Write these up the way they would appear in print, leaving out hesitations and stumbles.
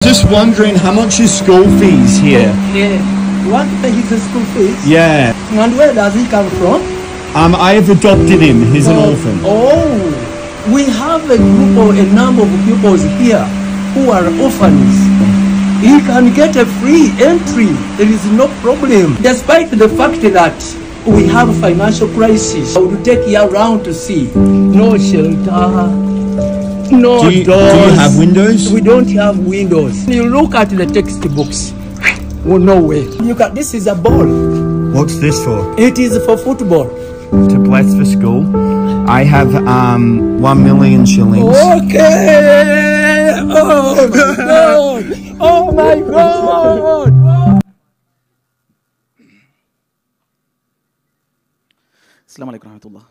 just wondering how much is school fees here? Yeah. What is the school fees? Yeah. And where does he come from? I have adopted him. He's an orphan. Oh, we have a group or a number of pupils here who are orphans. He can get a free entry. There is no problem. Despite the fact that we have a financial crisis, I would take you around to see. No shelter, no doors. Do you have windows? We don't have windows. You look at the textbooks. Oh, no way. Look at this is a ball. What's this for? It is for football. To bless for school. I have 1 million shillings. Okay. Oh my God. Oh my God. Assalamu alaikum warahmatullah.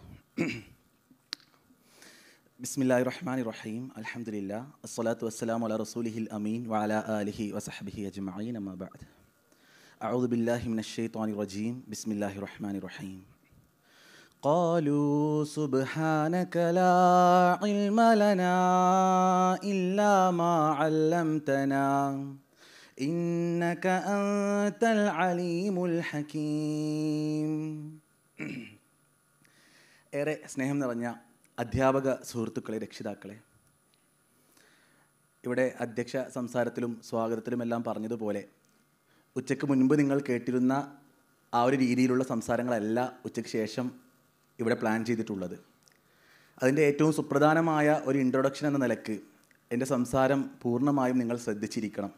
Bismillahirrahmanirrahim. Alhamdulillah. Assalatu wassalamu ala rasulihil amin wa ala alihi wa sahbihi ajma'in amma ba'd. A'udhu billahi minash shaitanir rajim. Bismillahirrahmanirrahim. قالوا سبحانك لا علم لنا إلا ما علمتنا إنك أنت العليم الحكيم. ഏറെ സ്നേഹം നിറഞ്ഞ അധ്യാപക സുഹൃത്തുക്കളെ, രക്ഷിതാക്കളെ, ഇവിടെ അധ്യക്ഷ സംസാരത്തിലും സ്വാഗതത്തിലുമെല്ലാം പറഞ്ഞതുപോലെ ഉച്ചയ്ക്ക് മുൻപ് നിങ്ങൾ കേട്ടിരുന്ന ആ ഒരു രീതിയിലുള്ള സംസാരങ്ങളല്ല ഉച്ചയ്ക്ക് ശേഷം ഇവിടെ പ്ലാൻ ചെയ്തിട്ടുള്ളത്. അതിൻ്റെ ഏറ്റവും സുപ്രധാനമായ ഒരു ഇൻട്രൊഡക്ഷൻ എന്ന നിലക്ക് എൻ്റെ സംസാരം പൂർണ്ണമായും നിങ്ങൾ ശ്രദ്ധിച്ചിരിക്കണം.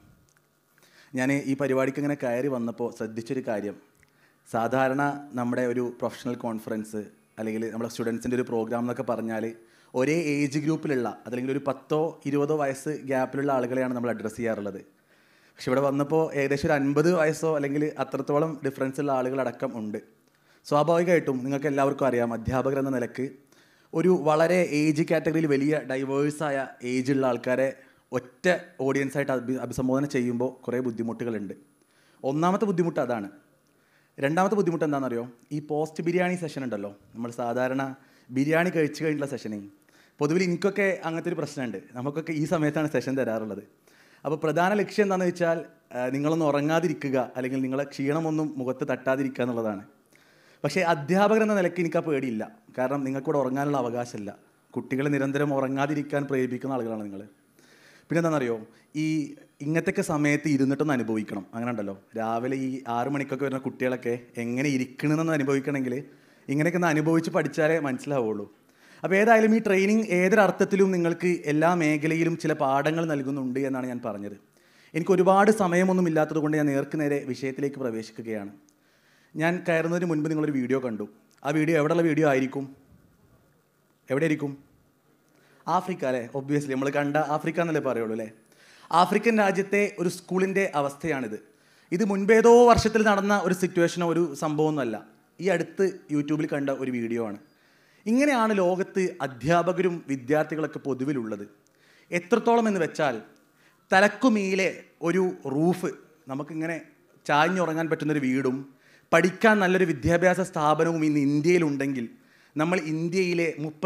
ഞാൻ ഈ പരിപാടിക്ക് ഇങ്ങനെ കയറി വന്നപ്പോൾ ശ്രദ്ധിച്ചൊരു കാര്യം, സാധാരണ നമ്മുടെ ഒരു പ്രൊഫഷണൽ കോൺഫറൻസ് അല്ലെങ്കിൽ നമ്മുടെ സ്റ്റുഡൻസിൻ്റെ ഒരു പ്രോഗ്രാം എന്നൊക്കെ പറഞ്ഞാൽ ഒരേ ഏജ് ഗ്രൂപ്പിലുള്ള അതല്ലെങ്കിൽ ഒരു 10-20 വയസ്സ് ഗ്യാപ്പിലുള്ള ആളുകളെയാണ് നമ്മൾ അഡ്രസ്സ് ചെയ്യാറുള്ളത്. പക്ഷെ ഇവിടെ വന്നപ്പോൾ ഏകദേശം ഒരു 50 വയസ്സോ അല്ലെങ്കിൽ അത്രത്തോളം ഡിഫറൻസ് ഉള്ള ആളുകളടക്കം ഉണ്ട്. സ്വാഭാവികമായിട്ടും നിങ്ങൾക്ക് എല്ലാവർക്കും അറിയാം, അധ്യാപകർ എന്ന നിലക്ക് ഒരു വളരെ ഏജ് കാറ്റഗറിയിൽ വലിയ ഡൈവേഴ്സായ ഏജുള്ള ആൾക്കാരെ ഒറ്റ ഓഡിയൻസായിട്ട് അഭിസംബോധന ചെയ്യുമ്പോൾ കുറേ ബുദ്ധിമുട്ടുകളുണ്ട്. ഒന്നാമത്തെ ബുദ്ധിമുട്ട് അതാണ്. രണ്ടാമത്തെ ബുദ്ധിമുട്ട് എന്താണെന്നറിയോ? ഈ പോസ്റ്റ് ബിരിയാണി സെഷൻ ഉണ്ടല്ലോ, നമ്മൾ സാധാരണ ബിരിയാണി കഴിച്ച് കഴിഞ്ഞിട്ടുള്ള സെഷനെ, പൊതുവിൽ എനിക്കൊക്കെ അങ്ങനത്തെ ഒരു പ്രശ്നമുണ്ട്. നമുക്കൊക്കെ ഈ സമയത്താണ് സെഷൻ തരാറുള്ളത്. അപ്പോൾ പ്രധാന ലക്ഷ്യം എന്താണെന്ന് വെച്ചാൽ നിങ്ങളൊന്ന് ഉറങ്ങാതിരിക്കുക അല്ലെങ്കിൽ നിങ്ങളെ ക്ഷീണമൊന്നും മുഖത്ത് തട്ടാതിരിക്കുക എന്നുള്ളതാണ്. പക്ഷേ അധ്യാപകർ എന്ന നിലയ്ക്ക് എനിക്ക് ആ പേടിയില്ല. കാരണം നിങ്ങൾക്കിവിടെ ഉറങ്ങാനുള്ള അവകാശമില്ല. കുട്ടികളെ നിരന്തരം ഉറങ്ങാതിരിക്കാൻ പ്രേരിപ്പിക്കുന്ന ആളുകളാണ് നിങ്ങൾ. പിന്നെ എന്താണെന്നറിയോ, ഈ ഇങ്ങനത്തെയൊക്കെ സമയത്ത് ഇരുന്നിട്ടൊന്ന് അനുഭവിക്കണം. അങ്ങനെ ഉണ്ടല്ലോ, രാവിലെ ഈ 6 മണിക്കൊക്കെ വരുന്ന കുട്ടികളൊക്കെ എങ്ങനെ ഇരിക്കണമെന്ന് അനുഭവിക്കണമെങ്കിൽ ഇങ്ങനെയൊക്കെ ഒന്ന് അനുഭവിച്ച് പഠിച്ചാലേ മനസ്സിലാവുള്ളൂ. അപ്പോൾ ഏതായാലും ഈ ട്രെയിനിങ് ഏതൊരർത്ഥത്തിലും നിങ്ങൾക്ക് എല്ലാ മേഖലയിലും ചില പാഠങ്ങൾ നൽകുന്നുണ്ട് എന്നാണ് ഞാൻ പറഞ്ഞത്. എനിക്ക് ഒരുപാട് സമയമൊന്നും ഇല്ലാത്തത് കൊണ്ട് ഞാൻ നേർക്ക് നേരെ വിഷയത്തിലേക്ക് പ്രവേശിക്കുകയാണ്. ഞാൻ കയറുന്നതിന് മുൻപ് നിങ്ങളൊരു വീഡിയോ കണ്ടു. ആ വീഡിയോ എവിടെയുള്ള വീഡിയോ ആയിരിക്കും? എവിടെ ആയിരിക്കും? ആഫ്രിക്ക അല്ലേ? ഒബ്വിയസ്ലി നമ്മൾ കണ്ട ആഫ്രിക്ക എന്നല്ലേ പറയുള്ളൂ അല്ലേ? ആഫ്രിക്കൻ രാജ്യത്തെ ഒരു സ്കൂളിൻ്റെ അവസ്ഥയാണിത്. ഇത് മുൻപേതോ വർഷത്തിൽ നടന്ന ഒരു സിറ്റുവേഷനോ ഒരു സംഭവമൊന്നുമല്ല. ഈ അടുത്ത് യൂട്യൂബിൽ കണ്ട ഒരു വീഡിയോ ആണ്. ഇങ്ങനെയാണ് ലോകത്ത് അധ്യാപകരും വിദ്യാർത്ഥികളൊക്കെ പൊതുവിലുള്ളത്. എത്രത്തോളം എന്ന് വെച്ചാൽ തലക്കുമീലെ ഒരു റൂഫ്, നമുക്കിങ്ങനെ ചാഞ്ഞുറങ്ങാൻ പറ്റുന്നൊരു വീടും പഠിക്കാൻ നല്ലൊരു വിദ്യാഭ്യാസ സ്ഥാപനവും ഇന്ന് ഇന്ത്യയിലുണ്ടെങ്കിൽ നമ്മൾ ഇന്ത്യയിലെ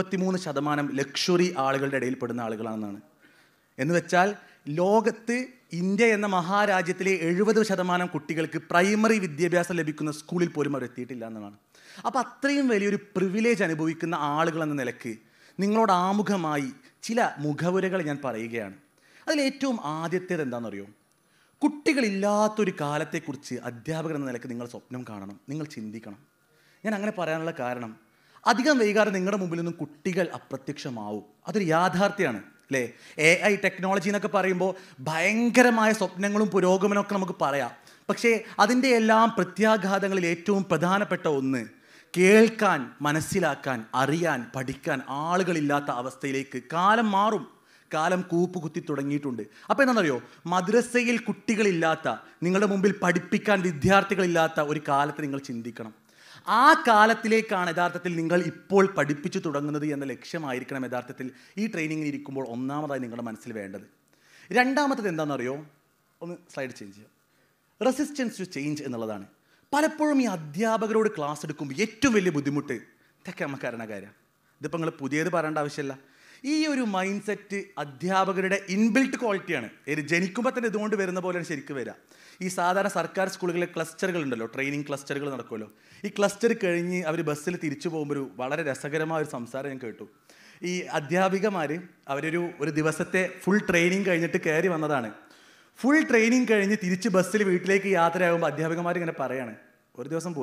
33% ലക്ഷറി ആളുകളുടെ ഇടയിൽ പെടുന്ന ആളുകളാണെന്നാണ്. എന്ന് വെച്ചാൽ ലോകത്ത് ഇന്ത്യ എന്ന മഹാരാജ്യത്തിലെ 70% കുട്ടികൾക്ക് പ്രൈമറി വിദ്യാഭ്യാസം ലഭിക്കുന്ന സ്കൂളിൽ പോലും അവർ എത്തിയിട്ടില്ല എന്നതാണ്. അപ്പോൾ അത്രയും വലിയൊരു പ്രിവിലേജ് അനുഭവിക്കുന്ന ആളുകൾ എന്ന നിലക്ക് നിങ്ങളോട് ആമുഖമായി ചില മുഖവുരകൾ ഞാൻ പറയുകയാണ്. അതിലേറ്റവും ആദ്യത്തേത് എന്താണെന്നറിയോ? കുട്ടികളില്ലാത്തൊരു കാലത്തെക്കുറിച്ച് അധ്യാപകർ എന്ന നിലക്ക് നിങ്ങൾ സ്വപ്നം കാണണം, നിങ്ങൾ ചിന്തിക്കണം. ഞാൻ അങ്ങനെ പറയാനുള്ള കാരണം, അധികം വൈകാതെ നിങ്ങളുടെ മുമ്പിൽ നിന്നും കുട്ടികൾ അപ്രത്യക്ഷമാവും. അതൊരു യാഥാർത്ഥ്യമാണ് അല്ലേ? AI ടെക്നോളജി എന്നൊക്കെ പറയുമ്പോൾ ഭയങ്കരമായ സ്വപ്നങ്ങളും പുരോഗമനമൊക്കെ നമുക്ക് പറയാം. പക്ഷേ അതിൻ്റെ എല്ലാം പ്രത്യാഘാതങ്ങളിൽ ഏറ്റവും പ്രധാനപ്പെട്ട ഒന്ന്, കേൾക്കാൻ, മനസ്സിലാക്കാൻ, അറിയാൻ, പഠിക്കാൻ ആളുകളില്ലാത്ത അവസ്ഥയിലേക്ക് കാലം മാറും. കാലം കൂപ്പുകുത്തി തുടങ്ങിയിട്ടുണ്ട്. അപ്പോൾ എന്താണെന്നറിയോ, മദ്രസയിൽ കുട്ടികളില്ലാത്ത, നിങ്ങളുടെ മുമ്പിൽ പഠിപ്പിക്കാൻ വിദ്യാർത്ഥികളില്ലാത്ത ഒരു കാലത്ത് നിങ്ങൾ ചിന്തിക്കണം. ആ കാലത്തിലേക്കാണ് യഥാർത്ഥത്തിൽ നിങ്ങൾ ഇപ്പോൾ പഠിപ്പിച്ചു തുടങ്ങുന്നത് എന്ന ലക്ഷ്യമായിരിക്കണം യഥാർത്ഥത്തിൽ ഈ ട്രെയിനിങ്ങിൽ ഇരിക്കുമ്പോൾ ഒന്നാമതായി നിങ്ങളുടെ മനസ്സിൽ വേണ്ടത്. രണ്ടാമത്തത് എന്താണെന്നറിയോ? ഒന്ന് സ്ലൈഡ് ചേഞ്ച് ചെയ്യാം. റെസിസ്റ്റൻസ് ടു ചേഞ്ച് എന്നുള്ളതാണ്. പലപ്പോഴും ഈ അധ്യാപകരോട് ക്ലാസ് എടുക്കുമ്പോൾ ഏറ്റവും വലിയ ബുദ്ധിമുട്ട് ഇതൊക്കെ നമുക്കറിയണ കാര്യം. ഇതിപ്പോൾ നിങ്ങൾ പുതിയത് പറയേണ്ട ആവശ്യമില്ല. ഈ ഒരു മൈൻഡ് സെറ്റ് അധ്യാപകരുടെ ഇൻബിൽറ്റ് ക്വാളിറ്റിയാണ്. ജനിക്കുമ്പോൾ തന്നെ ഇതുകൊണ്ട് വരുന്ന പോലെയാണ് ശരിക്കും വരിക. ഈ സാധാരണ സർക്കാർ സ്കൂളുകളിലെ ക്ലസ്റ്ററുകൾ ഉണ്ടല്ലോ, ട്രെയിനിങ് ക്ലസ്റ്ററുകൾ നടക്കുമല്ലോ. ഈ ക്ലസ്റ്റർ കഴിഞ്ഞ് അവർ ബസ്സിൽ തിരിച്ചു പോകുമ്പോൾ വളരെ രസകരമായ ഒരു സംസാരം ഞാൻ കേട്ടു. ഈ അധ്യാപികമാർ ഒരു ദിവസത്തെ ഫുൾ ട്രെയിനിങ് കഴിഞ്ഞിട്ട് കയറി വന്നതാണ്. ഫുൾ ട്രെയിനിങ് കഴിഞ്ഞ് തിരിച്ച് ബസ്സിൽ വീട്ടിലേക്ക് യാത്രയാകുമ്പോൾ അധ്യാപികമാർ ഇങ്ങനെ പറയാണ്, ഒരു ദിവസം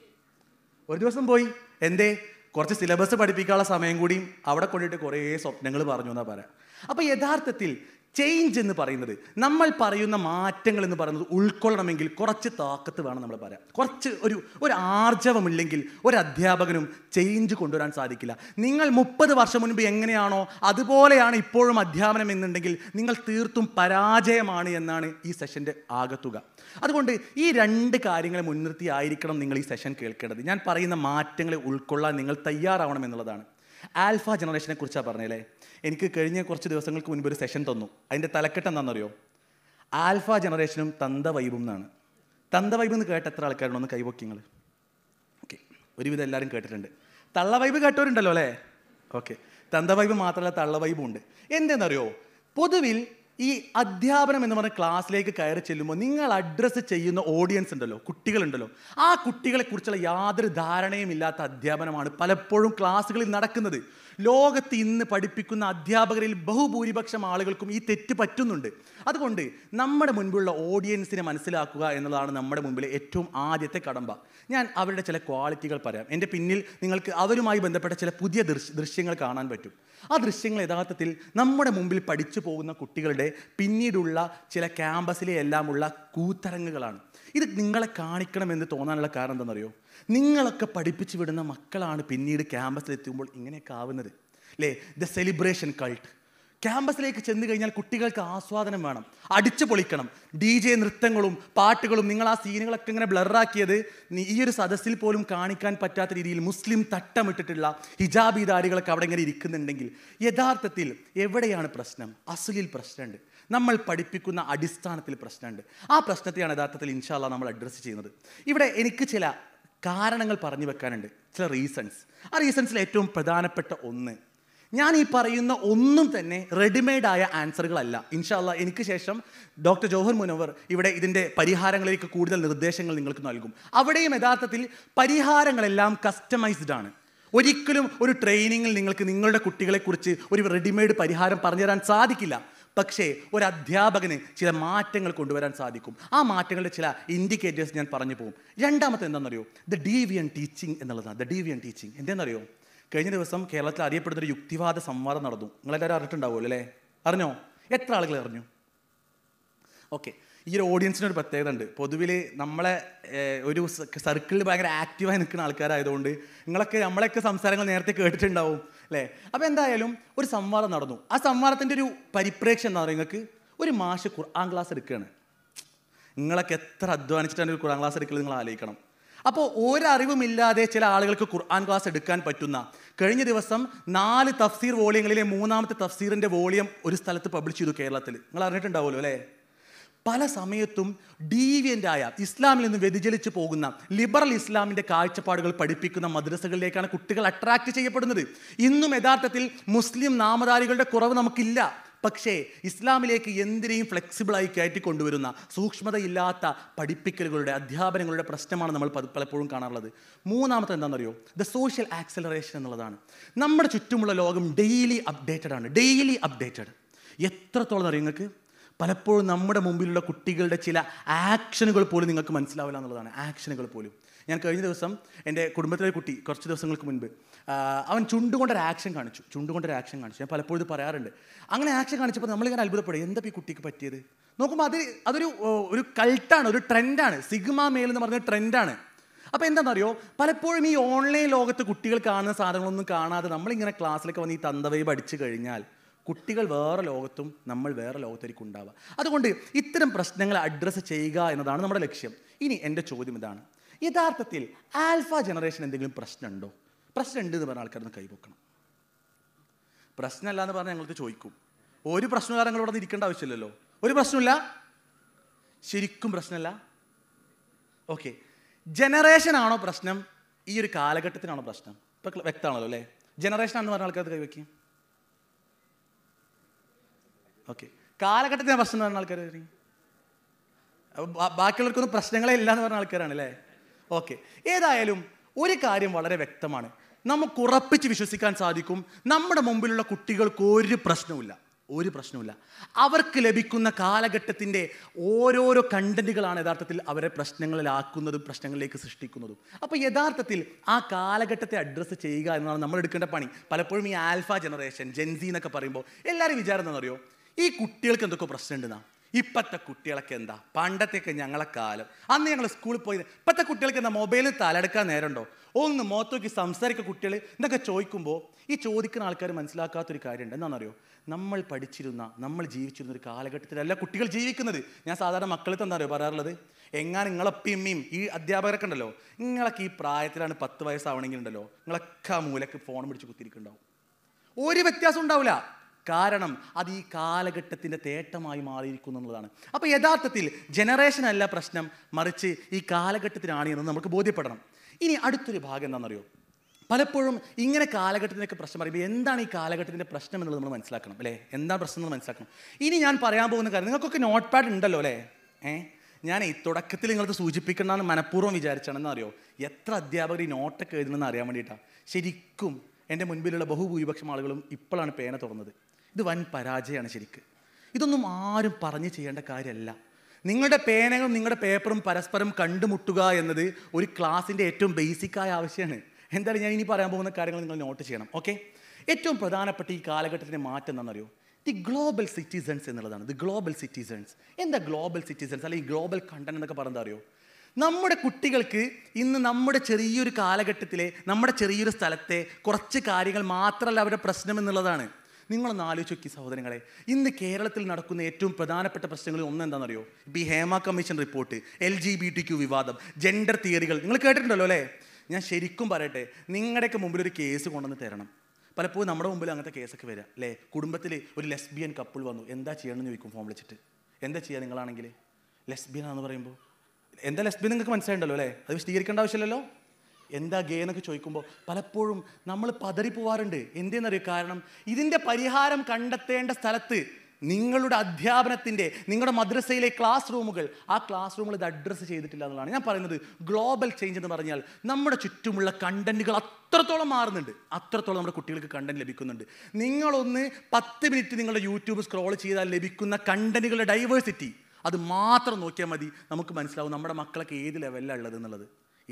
പോയി എന്തേ, കുറച്ച് സിലബസ് പഠിപ്പിക്കാനുള്ള സമയം കൂടിയും അവിടെ കൊണ്ടിട്ട് കുറേ സ്വപ്നങ്ങൾ പറഞ്ഞു എന്നാണ് പറയാം. അപ്പോൾ യഥാർത്ഥത്തിൽ ചേഞ്ച് എന്ന് പറയുന്നത്, നമ്മൾ പറയുന്ന മാറ്റങ്ങൾ എന്ന് പറയുന്നത് ഉൾക്കൊള്ളണമെങ്കിൽ കുറച്ച് താക്കത്ത് വേണം നമ്മൾ പറയാം. കുറച്ച് ഒരു ആർജവമില്ലെങ്കിൽ ഒരു അധ്യാപകനും ചേഞ്ച് കൊണ്ടുവരാൻ സാധിക്കില്ല. നിങ്ങൾ 30 വർഷം മുൻപ് എങ്ങനെയാണോ അതുപോലെയാണ് ഇപ്പോഴും അധ്യാപനം എന്നുണ്ടെങ്കിൽ നിങ്ങൾ തീർത്തും പരാജയമാണ് എന്നാണ് ഈ സെഷൻ്റെ ആകത്തുക. അതുകൊണ്ട് ഈ 2 കാര്യങ്ങളെ മുൻനിർത്തി ആയിരിക്കണം നിങ്ങൾ ഈ സെഷൻ കേൾക്കേണ്ടത്. ഞാൻ പറയുന്ന മാറ്റങ്ങളെ ഉൾക്കൊള്ളാൻ നിങ്ങൾ തയ്യാറാവണം എന്നുള്ളതാണ്. ആൽഫ ജനറേഷനെ കുറിച്ചാണ് പറഞ്ഞല്ലേ. എനിക്ക് കഴിഞ്ഞ കുറച്ച് ദിവസങ്ങൾക്ക് മുൻപ് ഒരു സെഷൻ തന്നു. അതിൻ്റെ തലക്കെട്ട് എന്താണെന്നറിയോ? ആൽഫ ജനറേഷനും തന്ത വൈബും എന്നാണ്. തന്ത വൈബ് എന്ന് കേട്ട എത്ര ആൾക്കാരുണ്ടോ? ഒന്ന് കൈവക്കി നിങ്ങൾ. ഓക്കെ, ഒരുവിധം എല്ലാവരും കേട്ടിട്ടുണ്ട്. തള്ള വൈബ് കേട്ടവരുണ്ടല്ലോ അല്ലേ? ഓക്കെ, തന്ത വൈബ് മാത്രമല്ല തള്ള വൈബും ഉണ്ട്. എന്തെന്നറിയോ, പൊതുവിൽ ഈ അധ്യാപനം എന്ന് പറഞ്ഞ ക്ലാസ്സിലേക്ക് കയറി ചെല്ലുമ്പോൾ നിങ്ങൾ അഡ്രസ്സ് ചെയ്യുന്ന ഓഡിയൻസ് ഉണ്ടല്ലോ, കുട്ടികളുണ്ടല്ലോ, ആ കുട്ടികളെക്കുറിച്ചുള്ള യാതൊരു ധാരണയും ഇല്ലാത്ത അധ്യാപനമാണ് പലപ്പോഴും ക്ലാസ്സുകളിൽ നടക്കുന്നത്. ലോകത്ത് ഇന്ന് പഠിപ്പിക്കുന്ന അധ്യാപകരിൽ ബഹുഭൂരിപക്ഷം ആളുകൾക്കും ഈ തെറ്റ് പറ്റുന്നുണ്ട്. അതുകൊണ്ട് നമ്മുടെ മുൻപുള്ള ഓഡിയൻസിനെ മനസ്സിലാക്കുക എന്നുള്ളതാണ് നമ്മുടെ മുമ്പിലെ ഏറ്റവും ആദ്യത്തെ കടമ്പ. ഞാൻ അവരുടെ ചില ക്വാളിറ്റികൾ പറയാം. എൻ്റെ പിന്നിൽ നിങ്ങൾക്ക് അവരുമായി ബന്ധപ്പെട്ട ചില പുതിയ ദൃശ്യങ്ങൾ കാണാൻ പറ്റും. ആ ദൃശ്യങ്ങൾ യഥാർത്ഥത്തിൽ നമ്മുടെ മുമ്പിൽ പഠിച്ചു പോകുന്ന കുട്ടികളുടെ പിന്നീടുള്ള ചില ക്യാമ്പസിലെ എല്ലാമുള്ള കൂത്തരങ്ങുകളാണ്. ഇത് നിങ്ങളെ കാണിക്കണമെന്ന് തോന്നാനുള്ള കാരണം എന്താണെന്നറിയോ? നിങ്ങളൊക്കെ പഠിപ്പിച്ചു വിടുന്ന മക്കളാണ് പിന്നീട് ക്യാമ്പസിലെത്തുമ്പോൾ ഇങ്ങനെയൊക്കെ ആവുന്നത് അല്ലേ? The celebration cult. ക്യാമ്പസിലേക്ക് ചെന്ന് കഴിഞ്ഞാൽ കുട്ടികൾക്ക് ആസ്വാദനം വേണം, അടിച്ചു പൊളിക്കണം. DJ നൃത്തങ്ങളും പാട്ടുകളും, നിങ്ങൾ ആ സീനുകളൊക്കെ ഇങ്ങനെ ബ്ലറാക്കിയത് ഈ ഒരു സദസ്സിൽ പോലും കാണിക്കാൻ പറ്റാത്ത രീതിയിൽ മുസ്ലിം തട്ടമിട്ടിട്ടുള്ള ഹിജാബിധാരികളൊക്കെ അവിടെ ഇങ്ങനെ ഇരിക്കുന്നുണ്ടെങ്കിൽ യഥാർത്ഥത്തിൽ എവിടെയാണ് പ്രശ്നം? അസുലിൽ പ്രശ്നമുണ്ട്. നമ്മൾ പഠിപ്പിക്കുന്ന അടിസ്ഥാനത്തിൽ പ്രശ്നമുണ്ട്. ആ പ്രശ്നത്തെയാണ് യഥാർത്ഥത്തിൽ ഇൻഷാ അല്ലാഹ് നമ്മൾ അഡ്രസ്സ് ചെയ്യുന്നത്. ഇവിടെ എനിക്ക് ചില കാരണങ്ങൾ പറഞ്ഞു വെക്കാനുണ്ട്, ചില റീസൺസ്. ആ റീസൺസിൽ ഏറ്റവും പ്രധാനപ്പെട്ട ഒന്ന്, ഞാൻ ഈ പറയുന്ന ഒന്നും തന്നെ റെഡിമെയ്ഡായ ആൻസറുകളല്ല. ഇൻഷാ അല്ലാഹ് എനിക്ക് ശേഷം ഡോക്ടർ ജോഹർ മുനവർ ഇവിടെ ഇതിൻ്റെ പരിഹാരങ്ങളിലേക്ക് കൂടുതൽ നിർദ്ദേശങ്ങൾ നിങ്ങൾക്ക് നൽകും. അവിടെയും യഥാർത്ഥത്തിൽ പരിഹാരങ്ങളെല്ലാം കസ്റ്റമൈസ്ഡ് ആണ്. ഒരിക്കലും ഒരു ട്രെയിനിങ്ങിൽ നിങ്ങൾക്ക് നിങ്ങളുടെ കുട്ടികളെക്കുറിച്ച് ഒരു റെഡിമെയ്ഡ് പരിഹാരം പറഞ്ഞു തരാൻ സാധിക്കില്ല. പക്ഷേ ഒരു അധ്യാപകന് ചില മാറ്റങ്ങൾ കൊണ്ടുവരാൻ സാധിക്കും. ആ മാറ്റങ്ങളുടെ ചില ഇൻഡിക്കേറ്റേഴ്സ് ഞാൻ പറഞ്ഞു പോകും. രണ്ടാമത്തെ എന്താണെന്നറിയോ? ദ ഡീവിയൻ ടീച്ചിങ് എന്നുള്ളതാണ്. ദ ഡീവിയൻ ടീച്ചിങ് എന്താണെന്നറിയോ? കഴിഞ്ഞ ദിവസം കേരളത്തിൽ അറിയപ്പെടുന്നൊരു യുക്തിവാദ സംവാദം നടന്നു. നിങ്ങളെല്ലാവരും അറിഞ്ഞിട്ടുണ്ടാവുമല്ലോ അല്ലേ? അറിഞ്ഞോ? എത്ര ആളുകൾ അറിഞ്ഞു? ഓക്കെ, ഈ ഒരു ഓഡിയൻസിനൊരു പ്രത്യേകത ഉണ്ട്. പൊതുവിൽ നമ്മളെ ഒരു സർക്കിളിൽ ഭയങ്കര ആക്റ്റീവായി നിൽക്കുന്ന ആൾക്കാരായതുകൊണ്ട് നമ്മളെയൊക്കെ സംസാരങ്ങൾ നേരത്തെ കേട്ടിട്ടുണ്ടാവും അല്ലേ? അപ്പോൾ എന്തായാലും ഒരു സംവാദം നടന്നു. ആ സംവാദത്തിൻ്റെ ഒരു പരിപ്രേക്ഷ്യം എന്താ പറയുക? നിങ്ങൾക്ക് ഒരു മാഷ് ഖുർആൻ ക്ലാസ് എടുക്കുകയാണ്. നിങ്ങളൊക്കെ എത്ര അധ്വാനിച്ചിട്ടാണ് ഒരു ഖുർആൻ ക്ലാസ് എടുക്കുന്നത് നിങ്ങൾ ആലോചിക്കണം. അപ്പോൾ ഒരറിവുമില്ലാതെ ചില ആളുകൾക്ക് ഖുർആൻ ക്ലാസ് എടുക്കാൻ പറ്റുന്ന, കഴിഞ്ഞ ദിവസം 4 തഫ്സീർ വോളിയങ്ങളിലെ 3ാമത്തെ തഫ്സീറിൻ്റെ വോളിയം ഒരു സ്ഥലത്ത് പബ്ലിഷ് ചെയ്തു കേരളത്തിൽ. നിങ്ങൾ അറിഞ്ഞിട്ടുണ്ടാവുമല്ലോ അല്ലേ? പല സമയത്തും ഡീവിയൻ്റായ, ഇസ്ലാമിൽ നിന്ന് വ്യതിചലിച്ച് പോകുന്ന ലിബറൽ ഇസ്ലാമിൻ്റെ കാഴ്ചപ്പാടുകൾ പഠിപ്പിക്കുന്ന മദ്രസകളിലേക്കാണ് കുട്ടികൾ അട്രാക്റ്റ് ചെയ്യപ്പെടുന്നത്. ഇന്നും യഥാർത്ഥത്തിൽ മുസ്ലിം നാമധാരികളുടെ കുറവ് നമുക്കില്ല. പക്ഷേ ഇസ്ലാമിലേക്ക് എന്തിനേയും ഫ്ലെക്സിബിളായി കയറ്റി കൊണ്ടുവരുന്ന സൂക്ഷ്മതയില്ലാത്ത പഠിപ്പിക്കലുകളുടെ, അധ്യാപനങ്ങളുടെ പ്രശ്നമാണ് നമ്മൾ പലപ്പോഴും കാണാറുള്ളത്. മൂന്നാമത്തെ എന്താണെന്നറിയോ? ദ സോഷ്യൽ ആക്സലറേഷൻ എന്നുള്ളതാണ്. നമ്മുടെ ചുറ്റുമുള്ള ലോകം ഡെയിലി അപ്ഡേറ്റഡ് ആണ്. Daily updated. എത്രത്തോളം അറിയും നിങ്ങൾക്ക്? പലപ്പോഴും നമ്മുടെ മുമ്പിലുള്ള കുട്ടികളുടെ ചില ആക്ഷനുകൾ പോലും നിങ്ങൾക്ക് മനസ്സിലാവില്ല എന്നുള്ളതാണ്. ആക്ഷനുകൾ പോലും. ഞാൻ കഴിഞ്ഞ ദിവസം എൻ്റെ കുടുംബത്തിലെ കുട്ടി കുറച്ച് ദിവസങ്ങൾക്ക് മുൻപ് അവൻ ചുണ്ടുകൊണ്ടൊരു ആക്ഷൻ കാണിച്ചു. ഞാൻ പലപ്പോഴും ഇത് പറയാറുണ്ട്. അങ്ങനെ ആക്ഷൻ കാണിച്ചപ്പോൾ നമ്മളിങ്ങനെ അത്ഭുതപ്പെടും, എന്താ ഈ കുട്ടിക്ക് പറ്റിയത്? നോക്കുമ്പോൾ അതൊരു കൾട്ടാണ്, ഒരു ട്രെൻഡാണ്. സിഗ്മ മെയിൽ എന്ന് പറഞ്ഞ ട്രെൻഡാണ്. അപ്പോൾ എന്താണെന്നറിയോ? പലപ്പോഴും ഈ ഓൺലൈൻ ലോകത്ത് കുട്ടികൾ കാണുന്ന സാധനങ്ങളൊന്നും കാണാതെ നമ്മളിങ്ങനെ ക്ലാസ്സിലൊക്കെ വന്ന് ഈ തന്തവൈ പഠിച്ചു കഴിഞ്ഞാൽ കുട്ടികൾ വേറെ ലോകത്തും നമ്മൾ വേറെ ലോകത്തേക്ക് ഉണ്ടാവുക. അതുകൊണ്ട് ഇത്തരം പ്രശ്നങ്ങളെ അഡ്രസ്സ് ചെയ്യുക എന്നതാണ് നമ്മുടെ ലക്ഷ്യം. ഇനി എൻ്റെ ചോദ്യം ഇതാണ്, യഥാർത്ഥത്തിൽ ആൽഫ ജനറേഷൻ എന്തെങ്കിലും പ്രശ്നമുണ്ടോ? പ്രശ്നമുണ്ട് എന്ന് പറഞ്ഞ ആൾക്കാരൊന്ന് കൈവക്കണം. പ്രശ്നമല്ല എന്ന് പറഞ്ഞാൽ ഞങ്ങൾക്ക് ചോദിക്കും. ഒരു പ്രശ്നമില്ല, ഞങ്ങളിവിടെ ഇരിക്കേണ്ട ആവശ്യമില്ലല്ലോ. ഒരു പ്രശ്നമില്ല, ശരിക്കും പ്രശ്നമില്ല. ഓക്കെ, ജനറേഷനാണോ പ്രശ്നം? ഈ ഒരു കാലഘട്ടത്തിനാണോ പ്രശ്നം? ഇപ്പം വ്യക്തമാണല്ലോ അല്ലേ? ജനറേഷൻ ആണെന്ന് പറഞ്ഞ ആൾക്കാർ കൈവയ്ക്കും. ഓക്കെ, കാലഘട്ടത്തിൻ്റെ പ്രശ്നം എന്ന് പറഞ്ഞ ആൾക്കാർ ബാക്കിയുള്ളവർക്കൊന്നും പ്രശ്നങ്ങളേ ഇല്ല എന്ന് പറഞ്ഞ ആൾക്കാരാണ് അല്ലേ? ഓക്കെ, ഏതായാലും ഒരു കാര്യം വളരെ വ്യക്തമാണ്, നമുക്ക് ഉറപ്പിച്ച് വിശ്വസിക്കാൻ സാധിക്കും, നമ്മുടെ മുമ്പിലുള്ള കുട്ടികൾക്ക് ഒരു പ്രശ്നവുമില്ല. അവർക്ക് ലഭിക്കുന്ന കാലഘട്ടത്തിൻ്റെ ഓരോരോ കണ്ടന്റുകളാണ് യഥാർത്ഥത്തിൽ അവരെ പ്രശ്നങ്ങളിലാക്കുന്നതും പ്രശ്നങ്ങളിലേക്ക് സൃഷ്ടിക്കുന്നതും. അപ്പോൾ യഥാർത്ഥത്തിൽ ആ കാലഘട്ടത്തെ അഡ്രസ്സ് ചെയ്യുക എന്നതാണ് നമ്മൾ എടുക്കേണ്ട പണി. പലപ്പോഴും ഈ ആൽഫ ജനറേഷൻ, ജെൻസി എന്നൊക്കെ പറയുമ്പോൾ എല്ലാവരും വിചാരം എന്താണെന്നറിയോ, ഈ കുട്ടികൾക്ക് എന്തൊക്കെ പ്രശ്നമുണ്ടെന്നാ. ഇപ്പോഴത്തെ കുട്ടികളൊക്കെ എന്താ, പണ്ടത്തെയൊക്കെ ഞങ്ങളെ കാലം, അന്ന് ഞങ്ങൾ സ്കൂളിൽ പോയി, ഇപ്പോഴത്തെ കുട്ടികൾക്ക് എന്താ മൊബൈലിൽ തലയെടുക്കാൻ നേരമുണ്ടോ, ഒന്ന് മുഖത്തോക്കി സംസാരിക്കുക കുട്ടികൾ എന്നൊക്കെ ചോദിക്കുമ്പോൾ ഈ ചോദിക്കുന്ന ആൾക്കാർ മനസ്സിലാക്കാത്തൊരു കാര്യമുണ്ട്. എന്താണെന്നറിയോ, നമ്മൾ പഠിച്ചിരുന്ന, നമ്മൾ ജീവിച്ചിരുന്ന ഒരു കാലഘട്ടത്തിലല്ല കുട്ടികൾ ജീവിക്കുന്നത്. ഞാൻ സാധാരണ മക്കളിൽ എന്താ അറിയോ പറയാറുള്ളത്, എങ്ങാനും നിങ്ങളെപ്പിമ്മയും ഈ അധ്യാപകരൊക്കെ ഉണ്ടല്ലോ, നിങ്ങളൊക്കെ ഈ പ്രായത്തിലാണ് 10 വയസ്സാവണമെങ്കിൽ ഉണ്ടല്ലോ, നിങ്ങളൊക്കെ ആ മൂലക്ക് ഫോൺ പിടിച്ച് കുത്തിരിക്കുന്നുണ്ടാവും. ഒരു വ്യത്യാസം ഉണ്ടാവില്ല. കാരണം അത് ഈ കാലഘട്ടത്തിൻ്റെ തേട്ടമായി മാറിയിരിക്കുന്നു എന്നുള്ളതാണ്. അപ്പോൾ യഥാർത്ഥത്തിൽ ജനറേഷൻ അല്ല പ്രശ്നം, മറിച്ച് ഈ കാലഘട്ടത്തിനാണ് എന്ന് നമുക്ക് ബോധ്യപ്പെടണം. ഇനി അടുത്തൊരു ഭാഗം എന്താണെന്നറിയോ, പലപ്പോഴും ഇങ്ങനെ കാലഘട്ടത്തിനൊക്കെ പ്രശ്നം പറയുമ്പോൾ എന്താണ് ഈ കാലഘട്ടത്തിൻ്റെ പ്രശ്നം എന്നുള്ളത് നമ്മൾ മനസ്സിലാക്കണം അല്ലേ? എന്താണ് പ്രശ്നം എന്ന് മനസ്സിലാക്കണം. ഇനി ഞാൻ പറയാൻ പോകുന്ന കാര്യം, നിങ്ങൾക്കൊക്കെ നോട്ട് പാഡ് ഉണ്ടല്ലോ അല്ലേ? ഞാൻ ഈ തുടക്കത്തിൽ നിങ്ങൾക്ക് സൂചിപ്പിക്കണമെന്ന് മനഃപൂർവ്വം വിചാരിച്ചാണെന്ന് അറിയോ, എത്ര അധ്യാപകർ ഈ നോട്ടൊക്കെ എഴുതുന്നതെന്ന് അറിയാൻ വേണ്ടിയിട്ടാണ്. ശരിക്കും എൻ്റെ മുൻപിലുള്ള ബഹുഭൂരിപക്ഷം ആളുകളും ഇപ്പോഴാണ് പേന തുറന്നത്. ഇത് വൻ പരാജയമാണ് ശരിക്ക്. ഇതൊന്നും ആരും പറഞ്ഞ് ചെയ്യേണ്ട കാര്യമല്ല. നിങ്ങളുടെ പേനകളും നിങ്ങളുടെ പേപ്പറും പരസ്പരം കണ്ടുമുട്ടുക എന്നത് ഒരു ക്ലാസ്സിൻ്റെ ഏറ്റവും ബേസിക്കായ ആവശ്യമാണ്. എന്തായാലും ഞാൻ ഇനി പറയാൻ പോകുന്ന കാര്യങ്ങൾ നിങ്ങൾ നോട്ട് ചെയ്യണം. ഓക്കെ, ഏറ്റവും പ്രധാനപ്പെട്ട ഈ കാലഘട്ടത്തിൻ്റെ മാറ്റം എന്താണെന്നറിയോ, ദി ഗ്ലോബൽ സിറ്റിസൺസ് എന്നുള്ളതാണ്. The global citizens. എന്താ ഗ്ലോബൽ സിറ്റിസൺസ് അല്ലെങ്കിൽ ഗ്ലോബൽ കണ്ടന്റ് എന്നൊക്കെ പറഞ്ഞാൽ അറിയോ, നമ്മുടെ കുട്ടികൾക്ക് ഇന്ന് നമ്മുടെ ചെറിയൊരു കാലഘട്ടത്തിലെ, നമ്മുടെ ചെറിയൊരു സ്ഥലത്തെ കുറച്ച് കാര്യങ്ങൾ മാത്രമല്ല അവരുടെ പ്രശ്നം എന്നുള്ളതാണ്. നിങ്ങളൊന്ന് ആലോചിച്ച് നോക്കി സഹോദരങ്ങളെ, ഇന്ന് കേരളത്തിൽ നടക്കുന്ന ഏറ്റവും പ്രധാനപ്പെട്ട പ്രശ്നങ്ങളിൽ ഒന്ന് എന്താണെന്നറിയോ, ഇപ്പോൾ ഈ ഹേമ കമ്മീഷൻ റിപ്പോർട്ട്, LGBTQ വിവാദം, ജെൻഡർ തിയറികൾ നിങ്ങൾ കേട്ടിട്ടുണ്ടല്ലോ അല്ലേ? ഞാൻ ശരിക്കും പറയട്ടെ, നിങ്ങളുടെയൊക്കെ മുമ്പിൽ ഒരു കേസ് കൊണ്ടുവന്ന് തരണം. പലപ്പോഴും നമ്മുടെ മുമ്പിൽ അങ്ങനത്തെ കേസൊക്കെ വരിക അല്ലേ? കുടുംബത്തിൽ ഒരു ലെസ്ബിയൻ കപ്പിൾ വന്നു, എന്താ ചെയ്യണമെന്ന് ചോദിക്കും ഫോൺ വിളിച്ചിട്ട്. എന്താ ചെയ്യുക നിങ്ങളാണെങ്കിൽ? ലെസ്ബിയൻ ആണെന്ന് പറയുമ്പോൾ എന്താ ലെസ്ബിയൻ നിങ്ങൾക്ക് മനസ്സിലായിട്ടുണ്ടല്ലോ അല്ലേ? അത് വിശദീകരിക്കേണ്ട ആവശ്യമില്ലല്ലോ. എന്താ ഗേ എന്നൊക്കെ ചോദിക്കുമ്പോൾ പലപ്പോഴും നമ്മൾ പതറിപ്പോവാറുണ്ട്. എന്തെന്നറിയോ കാരണം, ഇതിൻ്റെ പരിഹാരം കണ്ടെത്തേണ്ട സ്ഥലത്ത് നിങ്ങളുടെ അധ്യാപനത്തിൻ്റെ, നിങ്ങളുടെ മദ്രസയിലെ ക്ലാസ് റൂമുകൾ, ആ ക്ലാസ് റൂമുകൾ ഇത് അഡ്രസ്സ് ചെയ്തിട്ടില്ല എന്നുള്ളതാണ് ഞാൻ പറയുന്നത്. ഗ്ലോബൽ ചേഞ്ച് എന്ന് പറഞ്ഞാൽ നമ്മുടെ ചുറ്റുമുള്ള കണ്ടന്റുകൾ അത്രത്തോളം മാറുന്നുണ്ട്, അത്രത്തോളം നമ്മുടെ കുട്ടികൾക്ക് കണ്ടന്റ് ലഭിക്കുന്നുണ്ട്. നിങ്ങളൊന്ന് 10 മിനിറ്റ് നിങ്ങളുടെ യൂട്യൂബ് സ്ക്രോൾ ചെയ്താൽ ലഭിക്കുന്ന കണ്ടന്റുകളുടെ ഡൈവേഴ്സിറ്റി, അത് മാത്രം നോക്കിയാൽ മതി, നമുക്ക് മനസ്സിലാവും നമ്മുടെ മക്കളൊക്കെ ഏത് ലെവലിലാണ് ഉള്ളത് എന്നുള്ളത്.